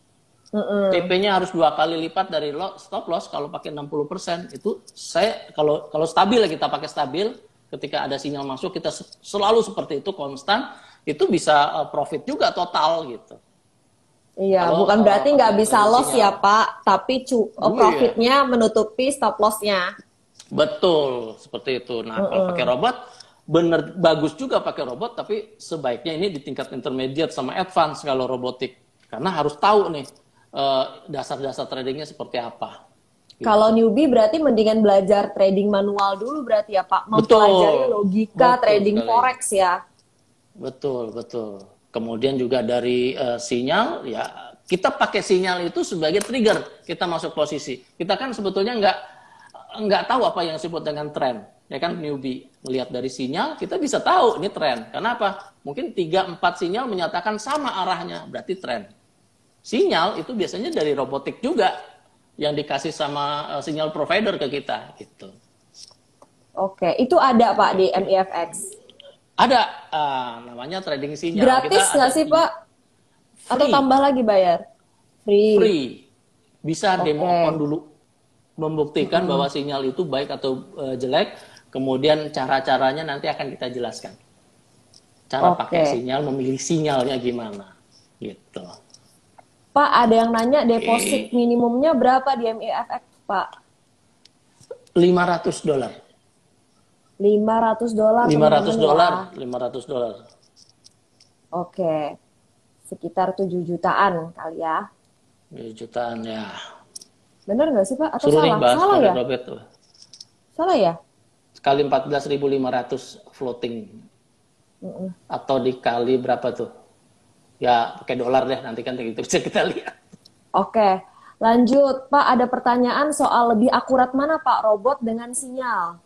Mm-mm. T P-nya harus dua kali lipat dari lo, stop loss kalau pakai enam puluh persen. Itu saya kalau kalau stabil ya kita pakai stabil, ketika ada sinyal masuk kita selalu seperti itu konstan, itu bisa uh, profit juga total gitu. Iya, Kalau bukan uh, berarti nggak pakai bisa trading loss sinyal. ya Pak, tapi cu- uh, Oh iya. profitnya menutupi stop loss-nya. Betul, seperti itu. Nah, kalau pakai Mm-mm. robot, bener bagus juga pakai robot, tapi sebaiknya ini di tingkat intermediate sama advance kalau robotik. Karena harus tahu nih eh, dasar-dasar tradingnya seperti apa. Kalau Gitu. newbie berarti mendingan belajar trading manual dulu berarti ya Pak, mempelajari Betul, logika betul trading sekali. forex ya. Betul, betul. Kemudian juga dari eh, sinyal, ya kita pakai sinyal itu sebagai trigger kita masuk posisi. Kita kan sebetulnya nggak nggak tahu apa yang disebut dengan tren, ya kan newbie melihat dari sinyal kita bisa tahu ini tren. Kenapa? Mungkin tiga empat sinyal menyatakan sama arahnya, berarti tren. Sinyal itu biasanya dari robotik juga yang dikasih sama uh, sinyal provider ke kita gitu. Oke, itu ada Pak di M I F X. Ada uh, namanya trading sinyal. Gratis Kita nggak ada sih Pak? Atau free, tambah lagi bayar? Free. free. Bisa demo account Oke. dulu, membuktikan bahwa sinyal itu baik atau uh, jelek. Kemudian cara-caranya nanti akan kita jelaskan. Cara pakai Oke. sinyal, memilih sinyalnya gimana, gitu. Pak, ada yang nanya deposit Oke. minimumnya berapa di M I F X Pak? lima ratus dolar. lima ratus dolar lima ratus teman-teman ya. dolar, lima ratus dolar. Oke. Sekitar tujuh jutaan kali ya. Jutaan ya. Bener nggak sih Pak? Atau Suruh nih salah? bahas Salah ya? Robert tuh. Salah ya? Sekali empat belas ribu lima ratus floating. Mm-mm. Atau dikali berapa tuh? Ya pakai dolar deh, nanti kan gitu bisa kita lihat. Oke. Lanjut, Pak. Ada pertanyaan soal lebih akurat mana Pak? Robot dengan sinyal.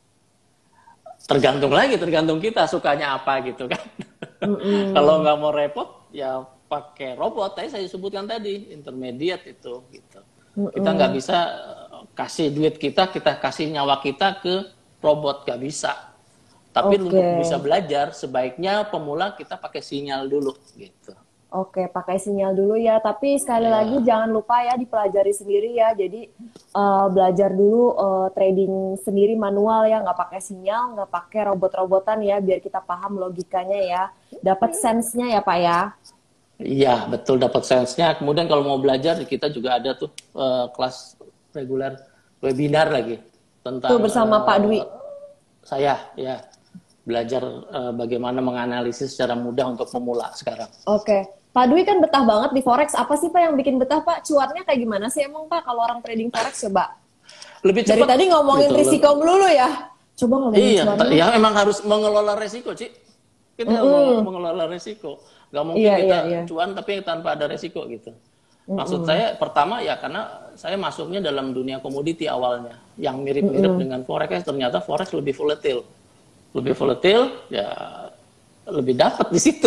Tergantung lagi, tergantung kita sukanya apa gitu kan. Kalau nggak mau repot, ya pakai robot. Tadi saya sebutkan tadi, intermediate itu gitu. Kita nggak bisa uh, kasih duit kita, kita kasih nyawa kita ke robot, nggak bisa. Tapi Oke. untuk bisa belajar, sebaiknya pemula kita pakai sinyal dulu gitu. Oke, pakai sinyal dulu ya. Tapi sekali Ya. lagi jangan lupa ya dipelajari sendiri ya. Jadi eh, belajar dulu eh, trading sendiri manual ya, nggak pakai sinyal, nggak pakai robot-robotan ya, biar kita paham logikanya ya. Dapat sense-nya ya Pak ya. Iya, betul, dapat sense-nya. Kemudian kalau mau belajar, kita juga ada tuh eh, kelas reguler, webinar lagi tentang Tuh bersama eh, Pak Dwi. saya ya belajar eh, bagaimana menganalisis secara mudah untuk pemula sekarang. Oke. Pak Dwi kan betah banget di Forex. Apa sih Pak yang bikin betah Pak? Cuannya kayak gimana sih emang Pak kalau orang trading Forex coba? Lebih Dari cepat tadi ngomongin gitu. risiko melulu ya. Coba ngomongin Iya, cuannya. ya emang harus mengelola resiko, Ci. Kita Mm-mm. mau mengelola resiko. Gak mungkin Iya, kita iya, iya. cuan tapi tanpa ada resiko gitu. Maksud saya pertama ya karena saya masuknya dalam dunia komoditi awalnya, yang mirip-mirip dengan forex, ternyata forex lebih volatile, lebih volatile ya lebih dapat di situ.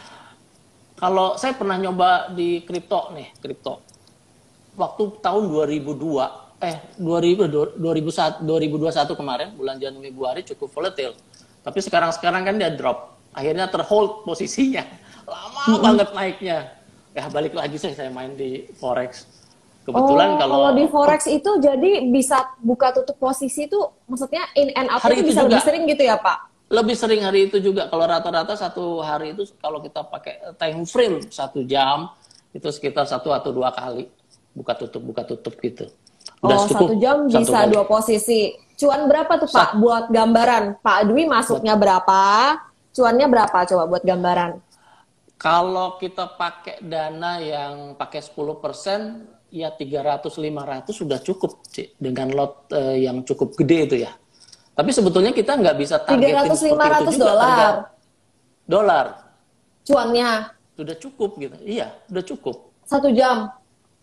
Kalau saya pernah nyoba di kripto nih, kripto. Waktu tahun dua ribu dua, eh dua ribu, dua ribu satu, dua ribu dua puluh satu kemarin, bulan Januari Februari cukup volatile. Tapi sekarang-sekarang kan dia drop. Akhirnya terhold posisinya. Lama banget naiknya. Ya balik lagi sih saya main di forex. Kebetulan Oh, kalau, kalau di Forex itu jadi bisa buka tutup posisi itu maksudnya in and out Hari itu itu bisa juga. lebih sering gitu ya Pak? Lebih sering hari itu juga. Kalau rata-rata satu hari itu kalau kita pakai time frame satu jam itu sekitar satu atau dua kali buka tutup buka tutup gitu. Udah Oh, cukup satu jam satu bisa kali. dua posisi. Cuan berapa tuh Pak Sat- buat gambaran? Pak Dwi masuknya berapa? Cuannya berapa coba buat gambaran? Kalau kita pakai dana yang pakai sepuluh persen ya tiga ratus lima ratus sudah cukup, Cik, dengan lot eh, yang cukup gede itu ya. Tapi sebetulnya kita nggak bisa targetin tiga ratus lima seperti ratus itu juga. dolar Target dolar cuannya sudah cukup gitu. Iya, sudah cukup. satu jam.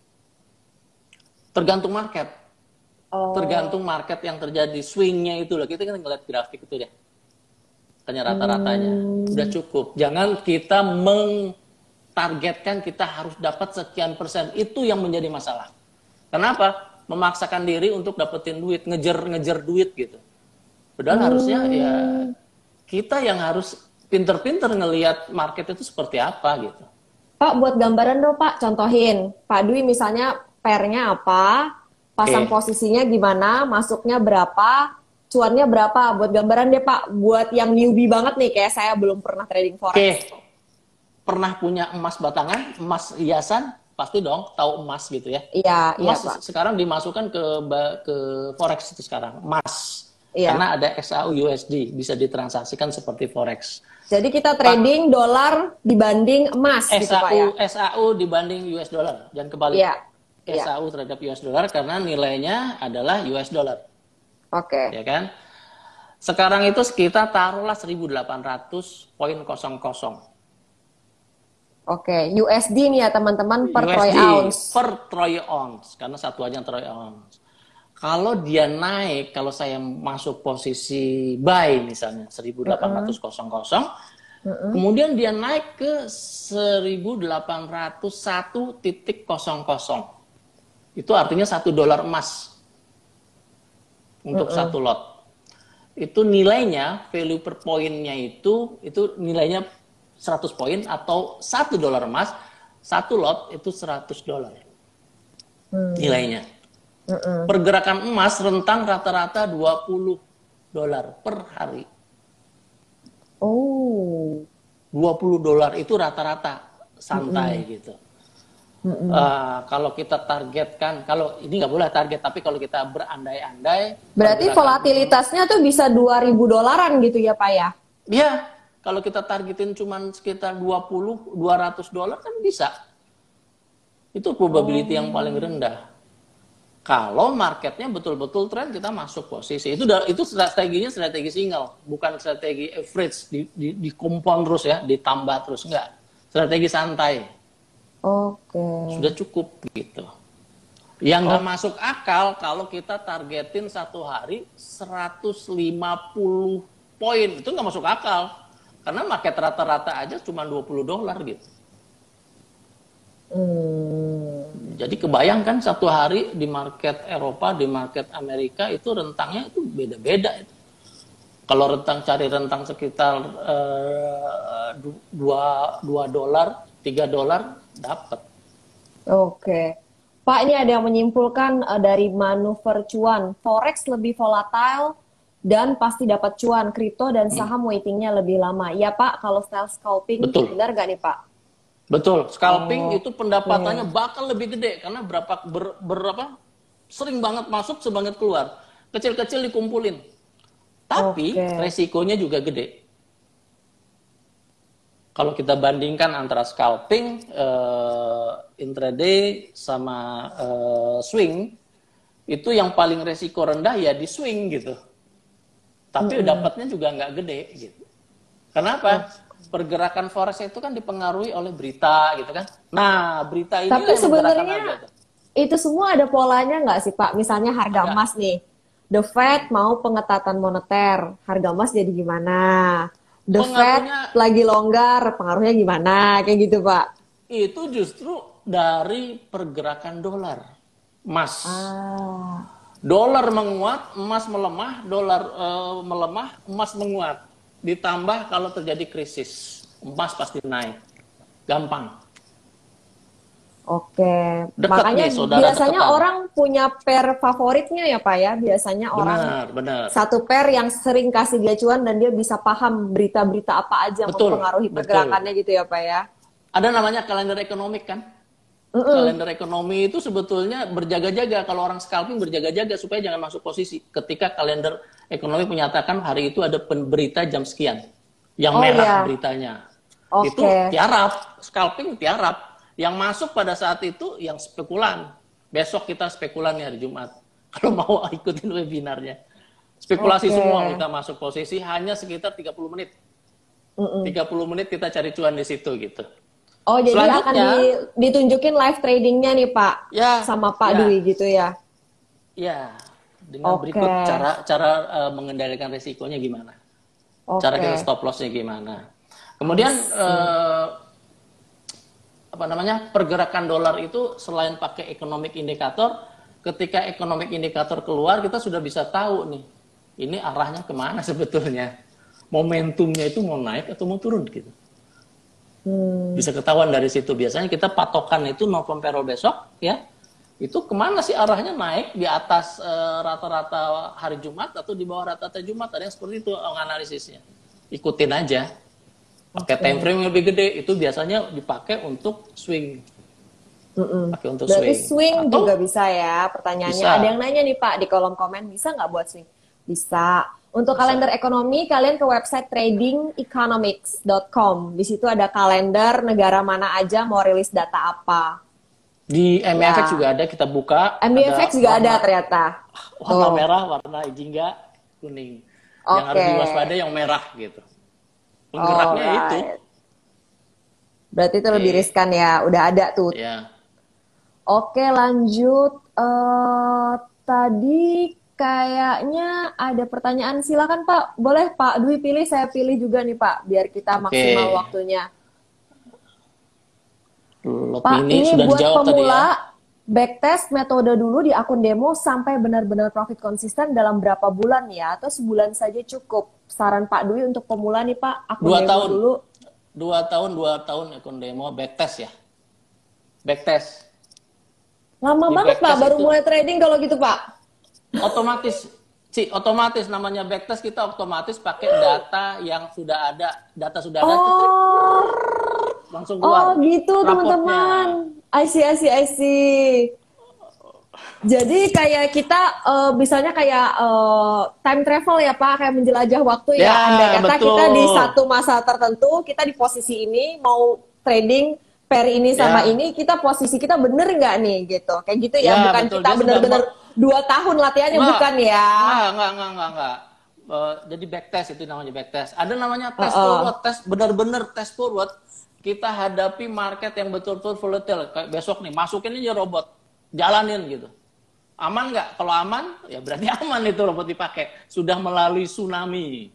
Tergantung market. Oh, Tergantung market yang terjadi, swingnya itu loh. Kita kan ngeliat grafik itu deh. Tanya rata-ratanya. Udah cukup. Jangan kita mengtargetkan kita harus dapat sekian persen. Itu yang menjadi masalah. Kenapa? Memaksakan diri untuk dapetin duit, ngejar-ngejar duit gitu. Padahal harusnya ya kita yang harus pinter-pinter ngelihat market itu seperti apa gitu. Pak, buat gambaran dong Pak, contohin. Pak Dwi misalnya pairnya apa, pasang Oke. posisinya gimana, masuknya berapa, cuannya berapa. Buat gambaran deh Pak, buat yang newbie banget nih, kayak saya belum pernah trading Oke. forex. Pernah punya emas batangan, emas hiasan, pasti dong tahu emas gitu ya. Iya, iya Emas Pak. sekarang dimasukkan ke ke forex itu sekarang, emas. Iya. Karena ada X A U U S D, bisa ditransaksikan seperti forex. Jadi kita Pak, trading dolar dibanding emas gitu Pak ya? S A U S A U dibanding U S dollar dan kebalik. Iya, iya. S A U terhadap U S dollar karena nilainya adalah U S dollar, Oke, ya kan? Sekarang itu kita taruhlah seribu delapan ratus koma nol nol. oke. U S D nih ya teman-teman per troy U S D ounce. per troy ounce karena satuannya troy ounce. Kalau dia naik, kalau saya masuk posisi buy misalnya seribu delapan ratus, Mm-mm. kemudian dia naik ke seribu delapan ratus satu koma nol. Itu artinya satu dolar emas untuk Mm-mm. satu lot. Itu nilainya, value per poinnya itu, itu nilainya seratus poin atau satu dolar emas, satu lot itu seratus dolar Hmm. nilainya. Mm-mm. Pergerakan emas rentang rata-rata dua puluh dolar per hari. Oh. dua puluh dolar itu rata-rata santai mm-hmm. gitu. Mm-hmm. Uh, kalau kita targetkan, kalau ini nggak boleh target, tapi kalau kita berandai-andai. Berarti volatilitasnya tuh bisa dua ribu dolaran gitu ya Pak ya? Iya, kalau kita targetin cuma sekitar dua puluh, dua ratus dolar kan bisa. Itu probability oh. yang paling rendah. Kalau marketnya betul-betul tren, kita masuk posisi. Itu itu strateginya strategi single, bukan strategi average, di, di, di compound terus ya, ditambah terus. Enggak. Strategi santai. Oke. Okay. Sudah cukup gitu. Yang nggak oh. masuk akal kalau kita targetin satu hari seratus lima puluh poin. Itu nggak masuk akal. Karena market rata-rata aja cuma dua puluh dolar gitu. Hmm. Jadi kebayangkan satu hari di market Eropa, di market Amerika itu rentangnya itu beda-beda. Kalau rentang cari rentang sekitar uh, dua dolar, tiga dolar dapat. Oke. Pak, ini ada yang menyimpulkan uh, dari manuver cuan, forex lebih volatile dan pasti dapat cuan, kripto dan saham hmm. waitingnya lebih lama. Ya Pak, kalau style scalping betul. Benar nggak nih Pak? Betul, scalping oh, itu pendapatannya okay. bakal lebih gede karena berapa ber, berapa sering banget masuk, sebanget keluar. Kecil-kecil dikumpulin. Tapi okay. resikonya juga gede. Kalau kita bandingkan antara scalping, uh, intraday sama uh, swing, itu yang paling resiko rendah ya di swing gitu. Tapi mm-hmm. dapatnya juga nggak gede gitu. Kenapa? Oh. Pergerakan forex itu kan dipengaruhi oleh berita gitu kan. Nah, berita ini tapi sebenarnya itu semua ada polanya nggak sih Pak? Misalnya harga ada. emas nih, The Fed mau pengetatan moneter, harga emas jadi gimana? The Fed lagi longgar, pengaruhnya gimana? Kayak gitu Pak. Itu justru dari pergerakan dolar, emas. Ah. Dolar menguat, emas melemah, dolar uh, melemah, emas menguat. Ditambah kalau terjadi krisis, emas pasti naik. Gampang. Oke. Deket Makanya nih, saudara, biasanya deketan. Orang punya pair favoritnya ya Pak ya. Biasanya benar, orang benar. satu pair yang sering kasih dia cuan dan dia bisa paham berita-berita apa aja yang betul, mempengaruhi pergerakannya betul. Gitu ya Pak ya. Ada namanya kalender ekonomik kan? Mm-mm. Kalender ekonomi itu sebetulnya berjaga-jaga. Kalau orang scalping berjaga-jaga supaya jangan masuk posisi. Ketika kalender ekonomi menyatakan hari itu ada berita jam sekian, yang oh, merah iya. beritanya, okay. itu tiarap, scalping tiarap. Yang masuk pada saat itu yang spekulan. Besok kita spekulan ya hari Jumat. Kalau mau ikutin webinarnya, spekulasi okay. semua kita masuk posisi hanya sekitar tiga puluh menit. Mm-mm. tiga puluh menit kita cari cuan di situ gitu. Oh, jadi akan di, ditunjukin live tradingnya nih Pak, ya, sama Pak ya. Dwi gitu ya? Ya, dengan okay. berikut cara cara uh, mengendalikan risikonya gimana, okay. cara kita stop lossnya gimana. Kemudian uh, apa namanya pergerakan dolar itu selain pakai economic indicator, ketika economic indicator keluar kita sudah bisa tahu nih, ini arahnya kemana sebetulnya, momentumnya itu mau naik atau mau turun gitu. Hmm. Bisa ketahuan dari situ. Biasanya kita patokan itu non-farm payroll besok, ya. Itu kemana sih arahnya, naik di atas uh, rata-rata hari Jumat atau di bawah rata-rata Jumat? Ada yang seperti itu analisisnya. Ikutin aja. Pakai okay. time frame yang lebih gede, itu biasanya dipakai untuk swing. Mm-mm. Pakai untuk Berarti swing. swing atau, juga bisa ya. Pertanyaannya bisa. Ada yang nanya nih Pak di kolom komen, bisa nggak buat swing? Bisa. Untuk bisa. Kalender ekonomi, kalian ke website trading economics dot com. Di situ ada kalender negara mana aja mau rilis data apa. Di M E F X ya. Juga ada, kita buka. M E F X juga warna, ada ternyata. Warna oh. merah, warna jingga, kuning. Okay. Yang harus diwaspadai yang merah gitu. Penggeraknya oh, right. itu. Berarti itu okay. lebih riskan ya, udah ada tuh. Yeah. Oke, lanjut. Uh, tadi kayaknya ada pertanyaan, silakan Pak. Boleh Pak Dwi pilih, saya pilih juga nih Pak, biar kita okay. maksimal waktunya. Lot Pak, ini, ini sudah buat pemula, ya. backtest metode dulu di akun demo sampai benar-benar profit konsisten dalam berapa bulan ya? Atau sebulan saja cukup? Saran Pak Dwi untuk pemula nih Pak, akun dua demo tahun. dulu. Dua tahun, dua tahun akun demo, backtest ya? Backtest. Lama di banget Pak, baru itu, mulai trading kalau gitu Pak? Otomatis, Ci, otomatis namanya backtest, kita otomatis pakai data yang sudah ada. Data sudah ada, oh. langsung keluar. Oh gitu teman-teman. I see, I see, I see. Jadi kayak kita uh, misalnya kayak uh, time travel ya Pak, kayak menjelajah waktu ya. Ya, andai kata betul. Kita di satu masa tertentu, kita di posisi ini mau trading pair ini sama ya. Ini, kita posisi kita bener nggak nih gitu. Kayak gitu ya, ya bukan betul. Kita bener-bener dua tahun latihannya, nggak, bukan ya. Nggak, nggak, nggak, nggak, nggak. Uh, jadi backtest itu namanya backtest. Ada namanya test uh -uh. forward, test benar-benar test forward. Kita hadapi market yang betul-betul volatile. Kayak besok nih, masukin aja robot, jalanin gitu. Aman nggak? Kalau aman, ya berarti aman itu robot dipakai. Sudah melalui tsunami,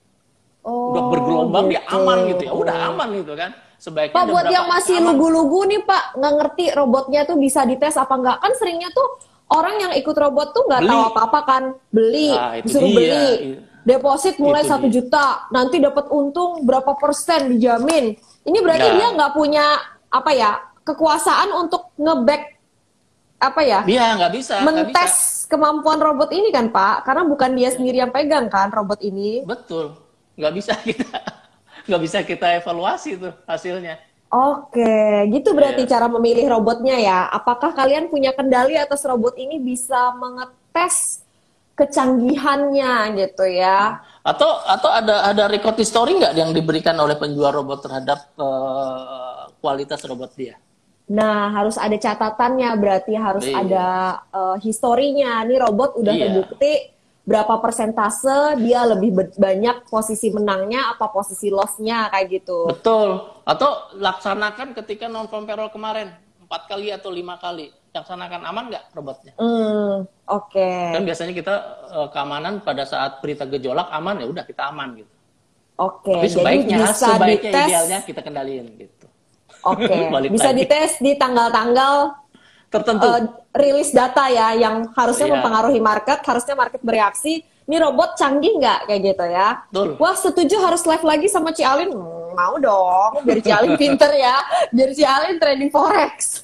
oh, udah bergelombang, gitu. Dia aman gitu ya. Udah aman gitu kan. Sebaiknya Pak, buat yang masih lugu-lugu nih Pak, nggak ngerti robotnya tuh bisa dites apa nggak? Kan seringnya tuh orang yang ikut robot tuh nggak tahu apa-apa kan, beli, nah, disuruh dia. beli, deposit mulai satu juta, nanti dapat untung berapa persen dijamin. Ini berarti nah. dia nggak punya apa ya kekuasaan untuk nge-back apa ya? Dia nggak bisa. Mentes nggak bisa. kemampuan robot ini kan Pak, karena bukan dia sendiri yang pegang kan robot ini. Betul, nggak bisa kita nggak bisa kita evaluasi tuh hasilnya. Oke, gitu berarti yeah. cara memilih robotnya ya. Apakah kalian punya kendali atas robot ini bisa mengetes kecanggihannya gitu ya? Atau atau ada ada record history nggak yang diberikan oleh penjual robot terhadap uh, kualitas robot dia? Nah, harus ada catatannya, berarti harus iya. ada uh, historinya. Nih robot udah iya. terbukti berapa persentase dia lebih banyak posisi menangnya apa posisi loss-nya kayak gitu. Betul. Atau laksanakan ketika non-farm payroll kemarin empat kali atau lima kali. Laksanakan aman nggak robotnya? Hmm, oke. Okay. Kan biasanya kita uh, keamanan pada saat berita gejolak aman, ya udah kita aman gitu. Oke. Okay. Tapi sebaiknya, Jadi bisa sebaiknya dites, idealnya kita kendaliin gitu. Oke. Okay. Bisa lagi. Dites di tanggal-tanggal tertentu. Uh, rilis data ya, yang harusnya yeah. mempengaruhi market, harusnya market bereaksi. Ini robot canggih nggak kayak gitu ya? Betul. Wah, setuju harus live lagi sama Ci Alin. Hmm, mau dong, biar Ci Alin pinter ya, biar Ci Alin trading forex.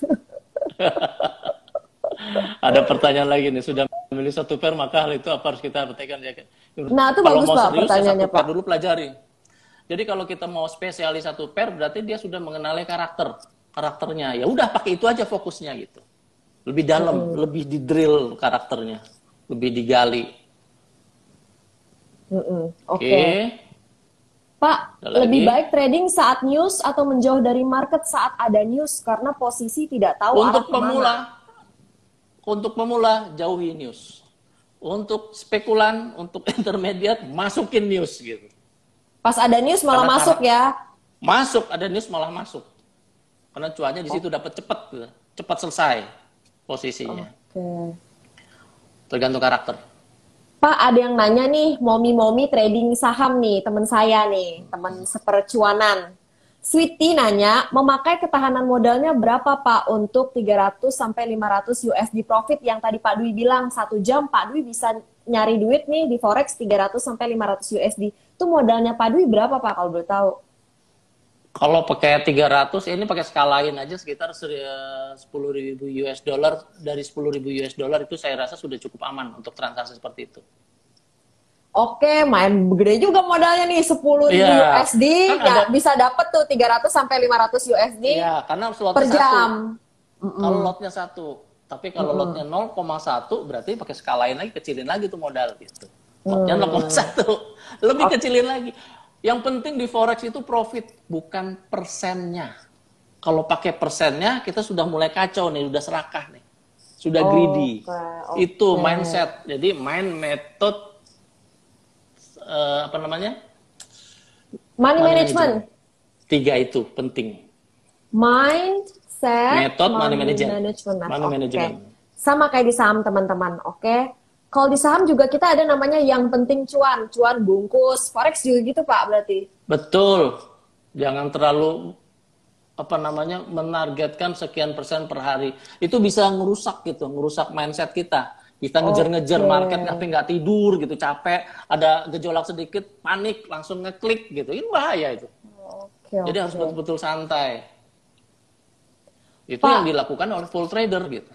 Ada pertanyaan lagi nih, sudah memilih satu pair maka hal itu apa harus kita perhatikan ya? Nah, itu kalau bagus mau Pak serius, pertanyaannya ya satu Pak. pair dulu pelajari. Jadi kalau kita mau spesialis satu pair, berarti dia sudah mengenali karakter, karakternya. Ya udah pakai itu aja fokusnya gitu. Lebih dalam, hmm. lebih di drill karakternya, lebih digali. Hmm. Oke. Okay. Okay. Pak, lebih baik trading saat news atau menjauh dari market saat ada news karena posisi tidak tahu untuk arah pemula, kemana. Untuk pemula jauhi news. Untuk spekulan, untuk intermediate masukin news gitu. Pas ada news malah karena masuk ya? Masuk, ada news malah masuk. Karena cuanya di situ oh. dapat cepat, cepat selesai posisinya. Oke. Okay. Tergantung karakter. Pak, ada yang nanya nih, momi-momi trading saham nih, teman saya nih, teman sepercuanan. Sweety nanya, memakai ketahanan modalnya berapa Pak untuk tiga ratus sampai lima ratus U S D profit yang tadi Pak Dwi bilang satu jam Pak Dwi bisa nyari duit nih di forex tiga ratus sampai lima ratus U S D. Itu modalnya Pak Dwi berapa Pak kalau boleh tahu? Kalau pakai tiga ratus, ini pakai skalain aja sekitar sepuluh ribu U S dollar. Dari sepuluh ribu U S dollar itu saya rasa sudah cukup aman untuk transaksi seperti itu. Oke, main gede juga modalnya nih, sepuluh ribu Iya, U S D, kan ya ada, bisa dapet tuh tiga ratus sampai lima ratus U S D iya, karena per slotnya satu. jam. Kalau Mm-mm. lotnya satu, tapi kalau Mm-mm. lotnya nol koma satu berarti pakai skalain lagi, kecilin lagi tuh modal gitu. Lotnya nol koma Hmm. satu, lebih Oke. kecilin lagi. Yang penting di forex itu profit, bukan persennya. Kalau pakai persennya, kita sudah mulai kacau nih, udah serakah nih, sudah greedy. Oke, Itu oke. mindset. Jadi main metode eh, apa namanya? Money Money management, management. Tiga itu penting. mindset, Metode money money management. management. Money Oke. management. Sama kayak di saham teman-teman, oke. Kalau di saham juga kita ada namanya yang penting cuan, cuan bungkus. Forex juga gitu Pak berarti. Betul. Jangan terlalu apa namanya menargetkan sekian persen per hari. Itu bisa ngerusak gitu, ngerusak mindset kita. Kita ngejar-ngejar market Oke. tapi nggak tidur gitu, capek, ada gejolak sedikit, panik, langsung ngeklik gitu. Ini bahaya itu. Oke, Jadi harus oke. betul-betul santai. Itu yang Pak, dilakukan oleh full trader gitu.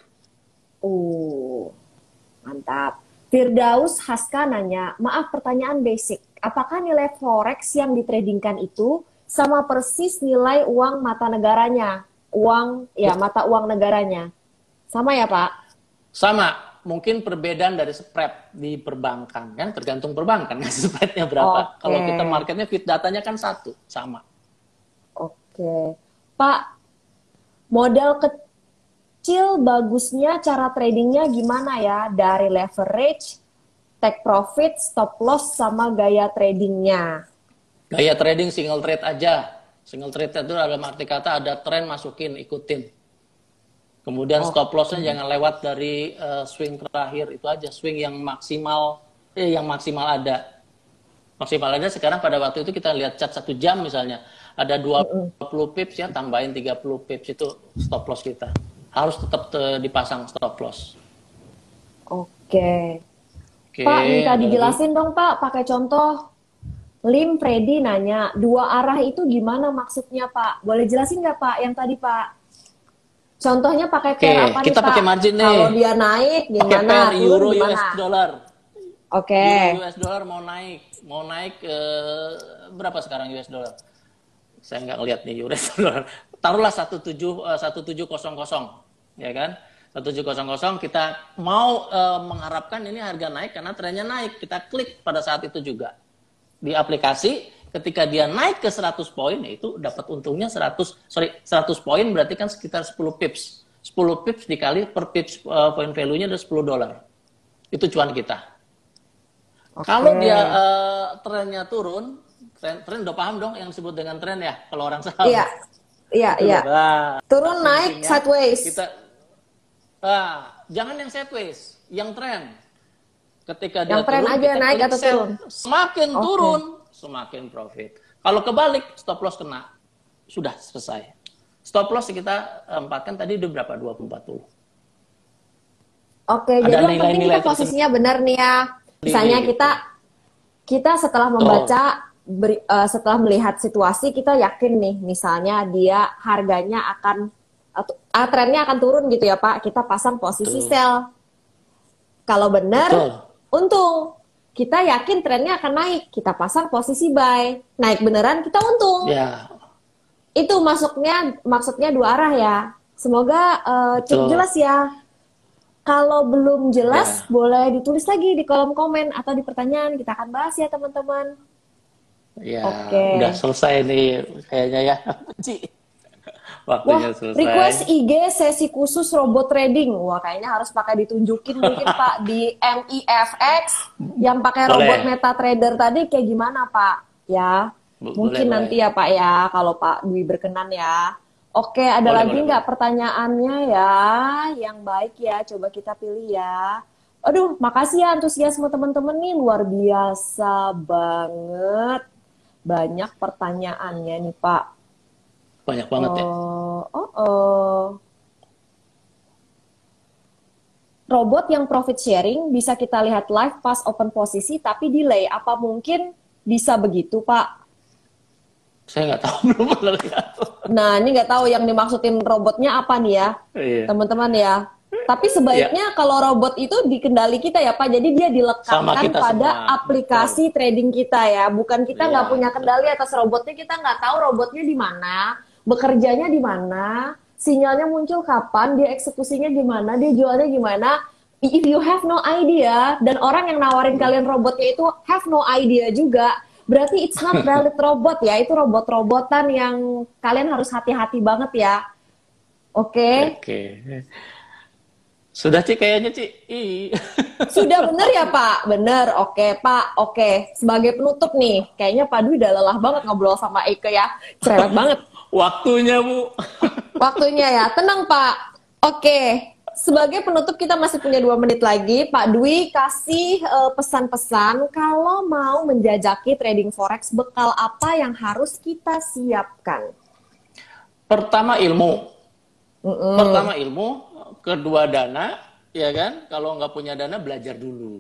uh, mantap. Firdaus Haska nanya, maaf pertanyaan basic. Apakah nilai forex yang ditradingkan itu sama persis nilai uang mata negaranya? Uang, ya mata uang negaranya. Sama ya Pak? Sama, mungkin perbedaan dari spread di perbankan kan, tergantung perbankan spreadnya berapa. Oke, Kalau kita marketnya fit datanya kan satu, sama. oke. Pak, modal kecil bagusnya cara tradingnya gimana ya? Dari leverage, take profit, stop loss, sama gaya tradingnya. Gaya trading single trade aja. Single trade itu dalam arti kata ada tren masukin, ikutin. Kemudian stop lossnya Oke. jangan lewat dari uh, swing terakhir, itu aja. Swing yang maksimal, eh yang maksimal ada. Maksimal ada sekarang pada waktu itu kita lihat chart satu jam misalnya. Ada dua puluh pips ya, tambahin tiga puluh pips itu stop loss kita. Harus tetap uh, dipasang stop loss. Oke. Oke, Pak, minta ada lagi? dijelasin dong Pak, pakai contoh. Lim Freddy nanya, dua arah itu gimana maksudnya Pak? Boleh jelasin nggak Pak yang tadi Pak? Contohnya pakai Oke, pair apa nih kita Pak? pakai margin nih. Kalau dia naik Pakai gimana? pair Turun euro U gimana? S dollar. Oke. Euro U S dollar mau naik, mau naik eh, berapa sekarang U S dollar? Saya nggak ngeliat nih U S dollar. Taruhlah satu tujuh nol nol, ya kan? satu tujuh nol nol kita mau eh, mengharapkan ini harga naik karena trennya naik. Kita klik pada saat itu juga di aplikasi. Ketika dia naik ke seratus poin, itu dapat untungnya seratus, sorry, seratus poin berarti kan sekitar sepuluh pips. sepuluh pips dikali per pips uh, point value-nya ada sepuluh dolar. Itu cuan kita. Oke. Kalau dia uh, trennya turun, tren, tren udah paham dong yang disebut dengan tren ya, kalau orang saham. Iya, iya, Itu iya. udah, nah, Turun nah, naik intinya sideways. Kita, ah, jangan yang sideways, yang tren. Ketika dia Yang tren turun, aja kita naik klik atau sell. turun? Semakin Oke. turun, semakin profit. Kalau kebalik, stop loss kena. Sudah selesai. Stop loss kita empatkan tadi udah berapa? dua puluh empat puluh. Oke, Ada jadi yang penting nilai-nilai kita posisinya benar nih ya. Misalnya gitu. kita kita setelah membaca beri- eh, setelah melihat situasi kita yakin nih misalnya dia harganya akan atau ah, trennya akan turun gitu ya Pak. Kita pasang posisi Betul. sell. Kalau benar Betul. untung. Kita yakin trennya akan naik, kita pasang posisi buy. Naik beneran kita untung. Ya, Itu masuknya maksudnya dua arah ya. Semoga eh, cukup betul. jelas ya. Kalau belum jelas, Ya. boleh ditulis lagi di kolom komen atau di pertanyaan. Kita akan bahas ya, teman-teman. Ya, Oke. udah selesai nih kayaknya ya. Ci. Waktunya Wah, selesai. request I G sesi khusus robot trading. Wah, kayaknya harus pakai ditunjukin mungkin Pak di M I F X yang pakai Boleh. robot MetaTrader tadi kayak gimana Pak? Ya, Bo- mungkin boleh, nanti ya Pak ya kalau Pak Dwi berkenan ya. Oke, ada Boleh, lagi boleh, nggak boleh. pertanyaannya ya? Yang baik ya, coba kita pilih ya. Aduh, makasih ya antusiasme teman-teman nih luar biasa banget. Banyak pertanyaannya nih Pak. Banyak banget ya. Oh, oh, oh. Robot yang profit sharing bisa kita lihat live pas open posisi tapi delay. Apa mungkin bisa begitu, Pak? Saya nggak tahu, belum pernah lihat. Nah, ini nggak tahu yang dimaksudin robotnya apa nih ya, Iya. teman-teman ya. Tapi Ya, sebaiknya kalau robot itu di kendali kita ya Pak, jadi dia sama dilekatkan kita pada semua. aplikasi trading kita ya. Bukan kita nggak Iya, punya betul. kendali atas robotnya, kita nggak tahu robotnya di mana, bekerjanya di mana, sinyalnya muncul kapan, dia eksekusinya gimana, dia jualnya gimana. If you have no idea, dan orang yang nawarin kalian robotnya itu have no idea juga, berarti it's not valid robot ya, itu robot-robotan yang kalian harus hati-hati banget ya. Oke? Oke. Sudah Ci kayaknya Ci. Ih. Sudah bener ya Pak? Bener, oke Pak, oke. Sebagai penutup nih, kayaknya Pak Dwi udah lelah banget ngobrol sama Eike ya. Cerewet banget. Waktunya Bu. Waktunya ya, tenang Pak. Oke, sebagai penutup kita masih punya dua menit lagi. Pak Dwi kasih eh, pesan-pesan kalau mau menjajaki trading forex, bekal apa yang harus kita siapkan? Pertama ilmu. Mm-mm. Pertama ilmu, kedua dana, ya kan? Kalau nggak punya dana belajar dulu.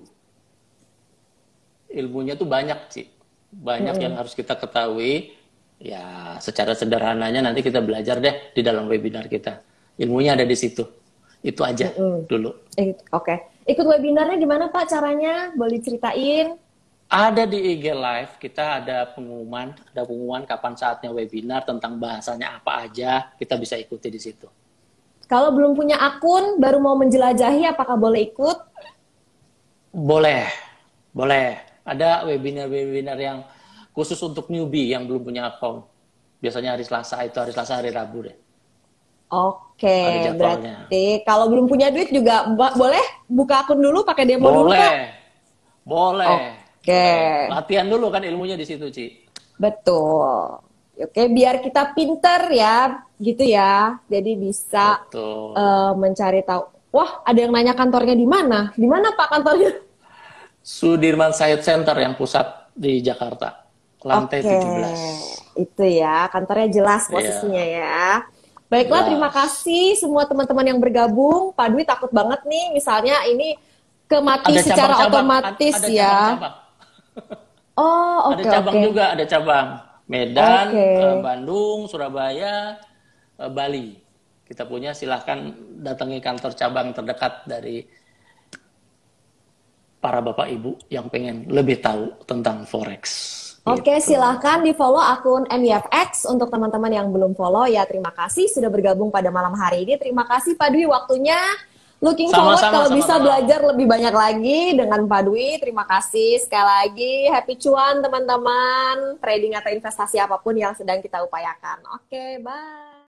Ilmunya tuh banyak sih, banyak Mm-mm. yang harus kita ketahui. Ya, secara sederhananya nanti kita belajar deh di dalam webinar kita. Ilmunya ada di situ. Itu aja Mm-mm. dulu. Eh, Oke, ikut webinarnya gimana Pak caranya? Boleh ceritain? Ada di I G Live, kita ada pengumuman, ada pengumuman kapan saatnya webinar tentang bahasanya apa aja, kita bisa ikuti di situ. Kalau belum punya akun, baru mau menjelajahi, apakah boleh ikut? Boleh, boleh. Ada webinar-webinar yang khusus untuk newbie yang belum punya akun. Biasanya hari Selasa, itu hari Selasa, hari Rabu deh. Oke, Ada jadwalnya. berarti kalau belum punya duit juga ba- boleh buka akun dulu, pakai demo dulu Pak? Boleh, boleh. Oke. Boleh. Latihan dulu kan ilmunya di situ, Ci. Betul. Oke, biar kita pinter ya, gitu ya. Jadi bisa Betul. eh, mencari tahu. Wah, ada yang nanya kantornya di mana? Di mana Pak kantornya? Sudirman Said Center yang pusat di Jakarta. Lantai Oke, tujuh belas. itu ya, kantornya jelas posisinya ya. Baiklah, Jelas. terima kasih semua teman-teman yang bergabung. Pak Dwi takut banget nih, misalnya ini kemati Ada secara cabang-cabang, otomatis ada ya. cabang-cabang. Oh, Ada oke cabang oke. juga, ada cabang. Medan, Oke. eh, Bandung, Surabaya, eh, Bali. Kita punya, silahkan datangi kantor cabang terdekat dari para bapak ibu yang pengen lebih tahu tentang forex. Oke, Gitu. silahkan di follow akun M Y F X untuk teman-teman yang belum follow ya. Terima kasih sudah bergabung pada malam hari ini. Terima kasih Pak Dwi waktunya. Looking forward Sama-sama, kalau bisa sama-sama. belajar lebih banyak lagi dengan Pak Dwi. Terima kasih sekali lagi. Happy cuan teman-teman. Trading atau investasi apapun yang sedang kita upayakan. Oke, bye.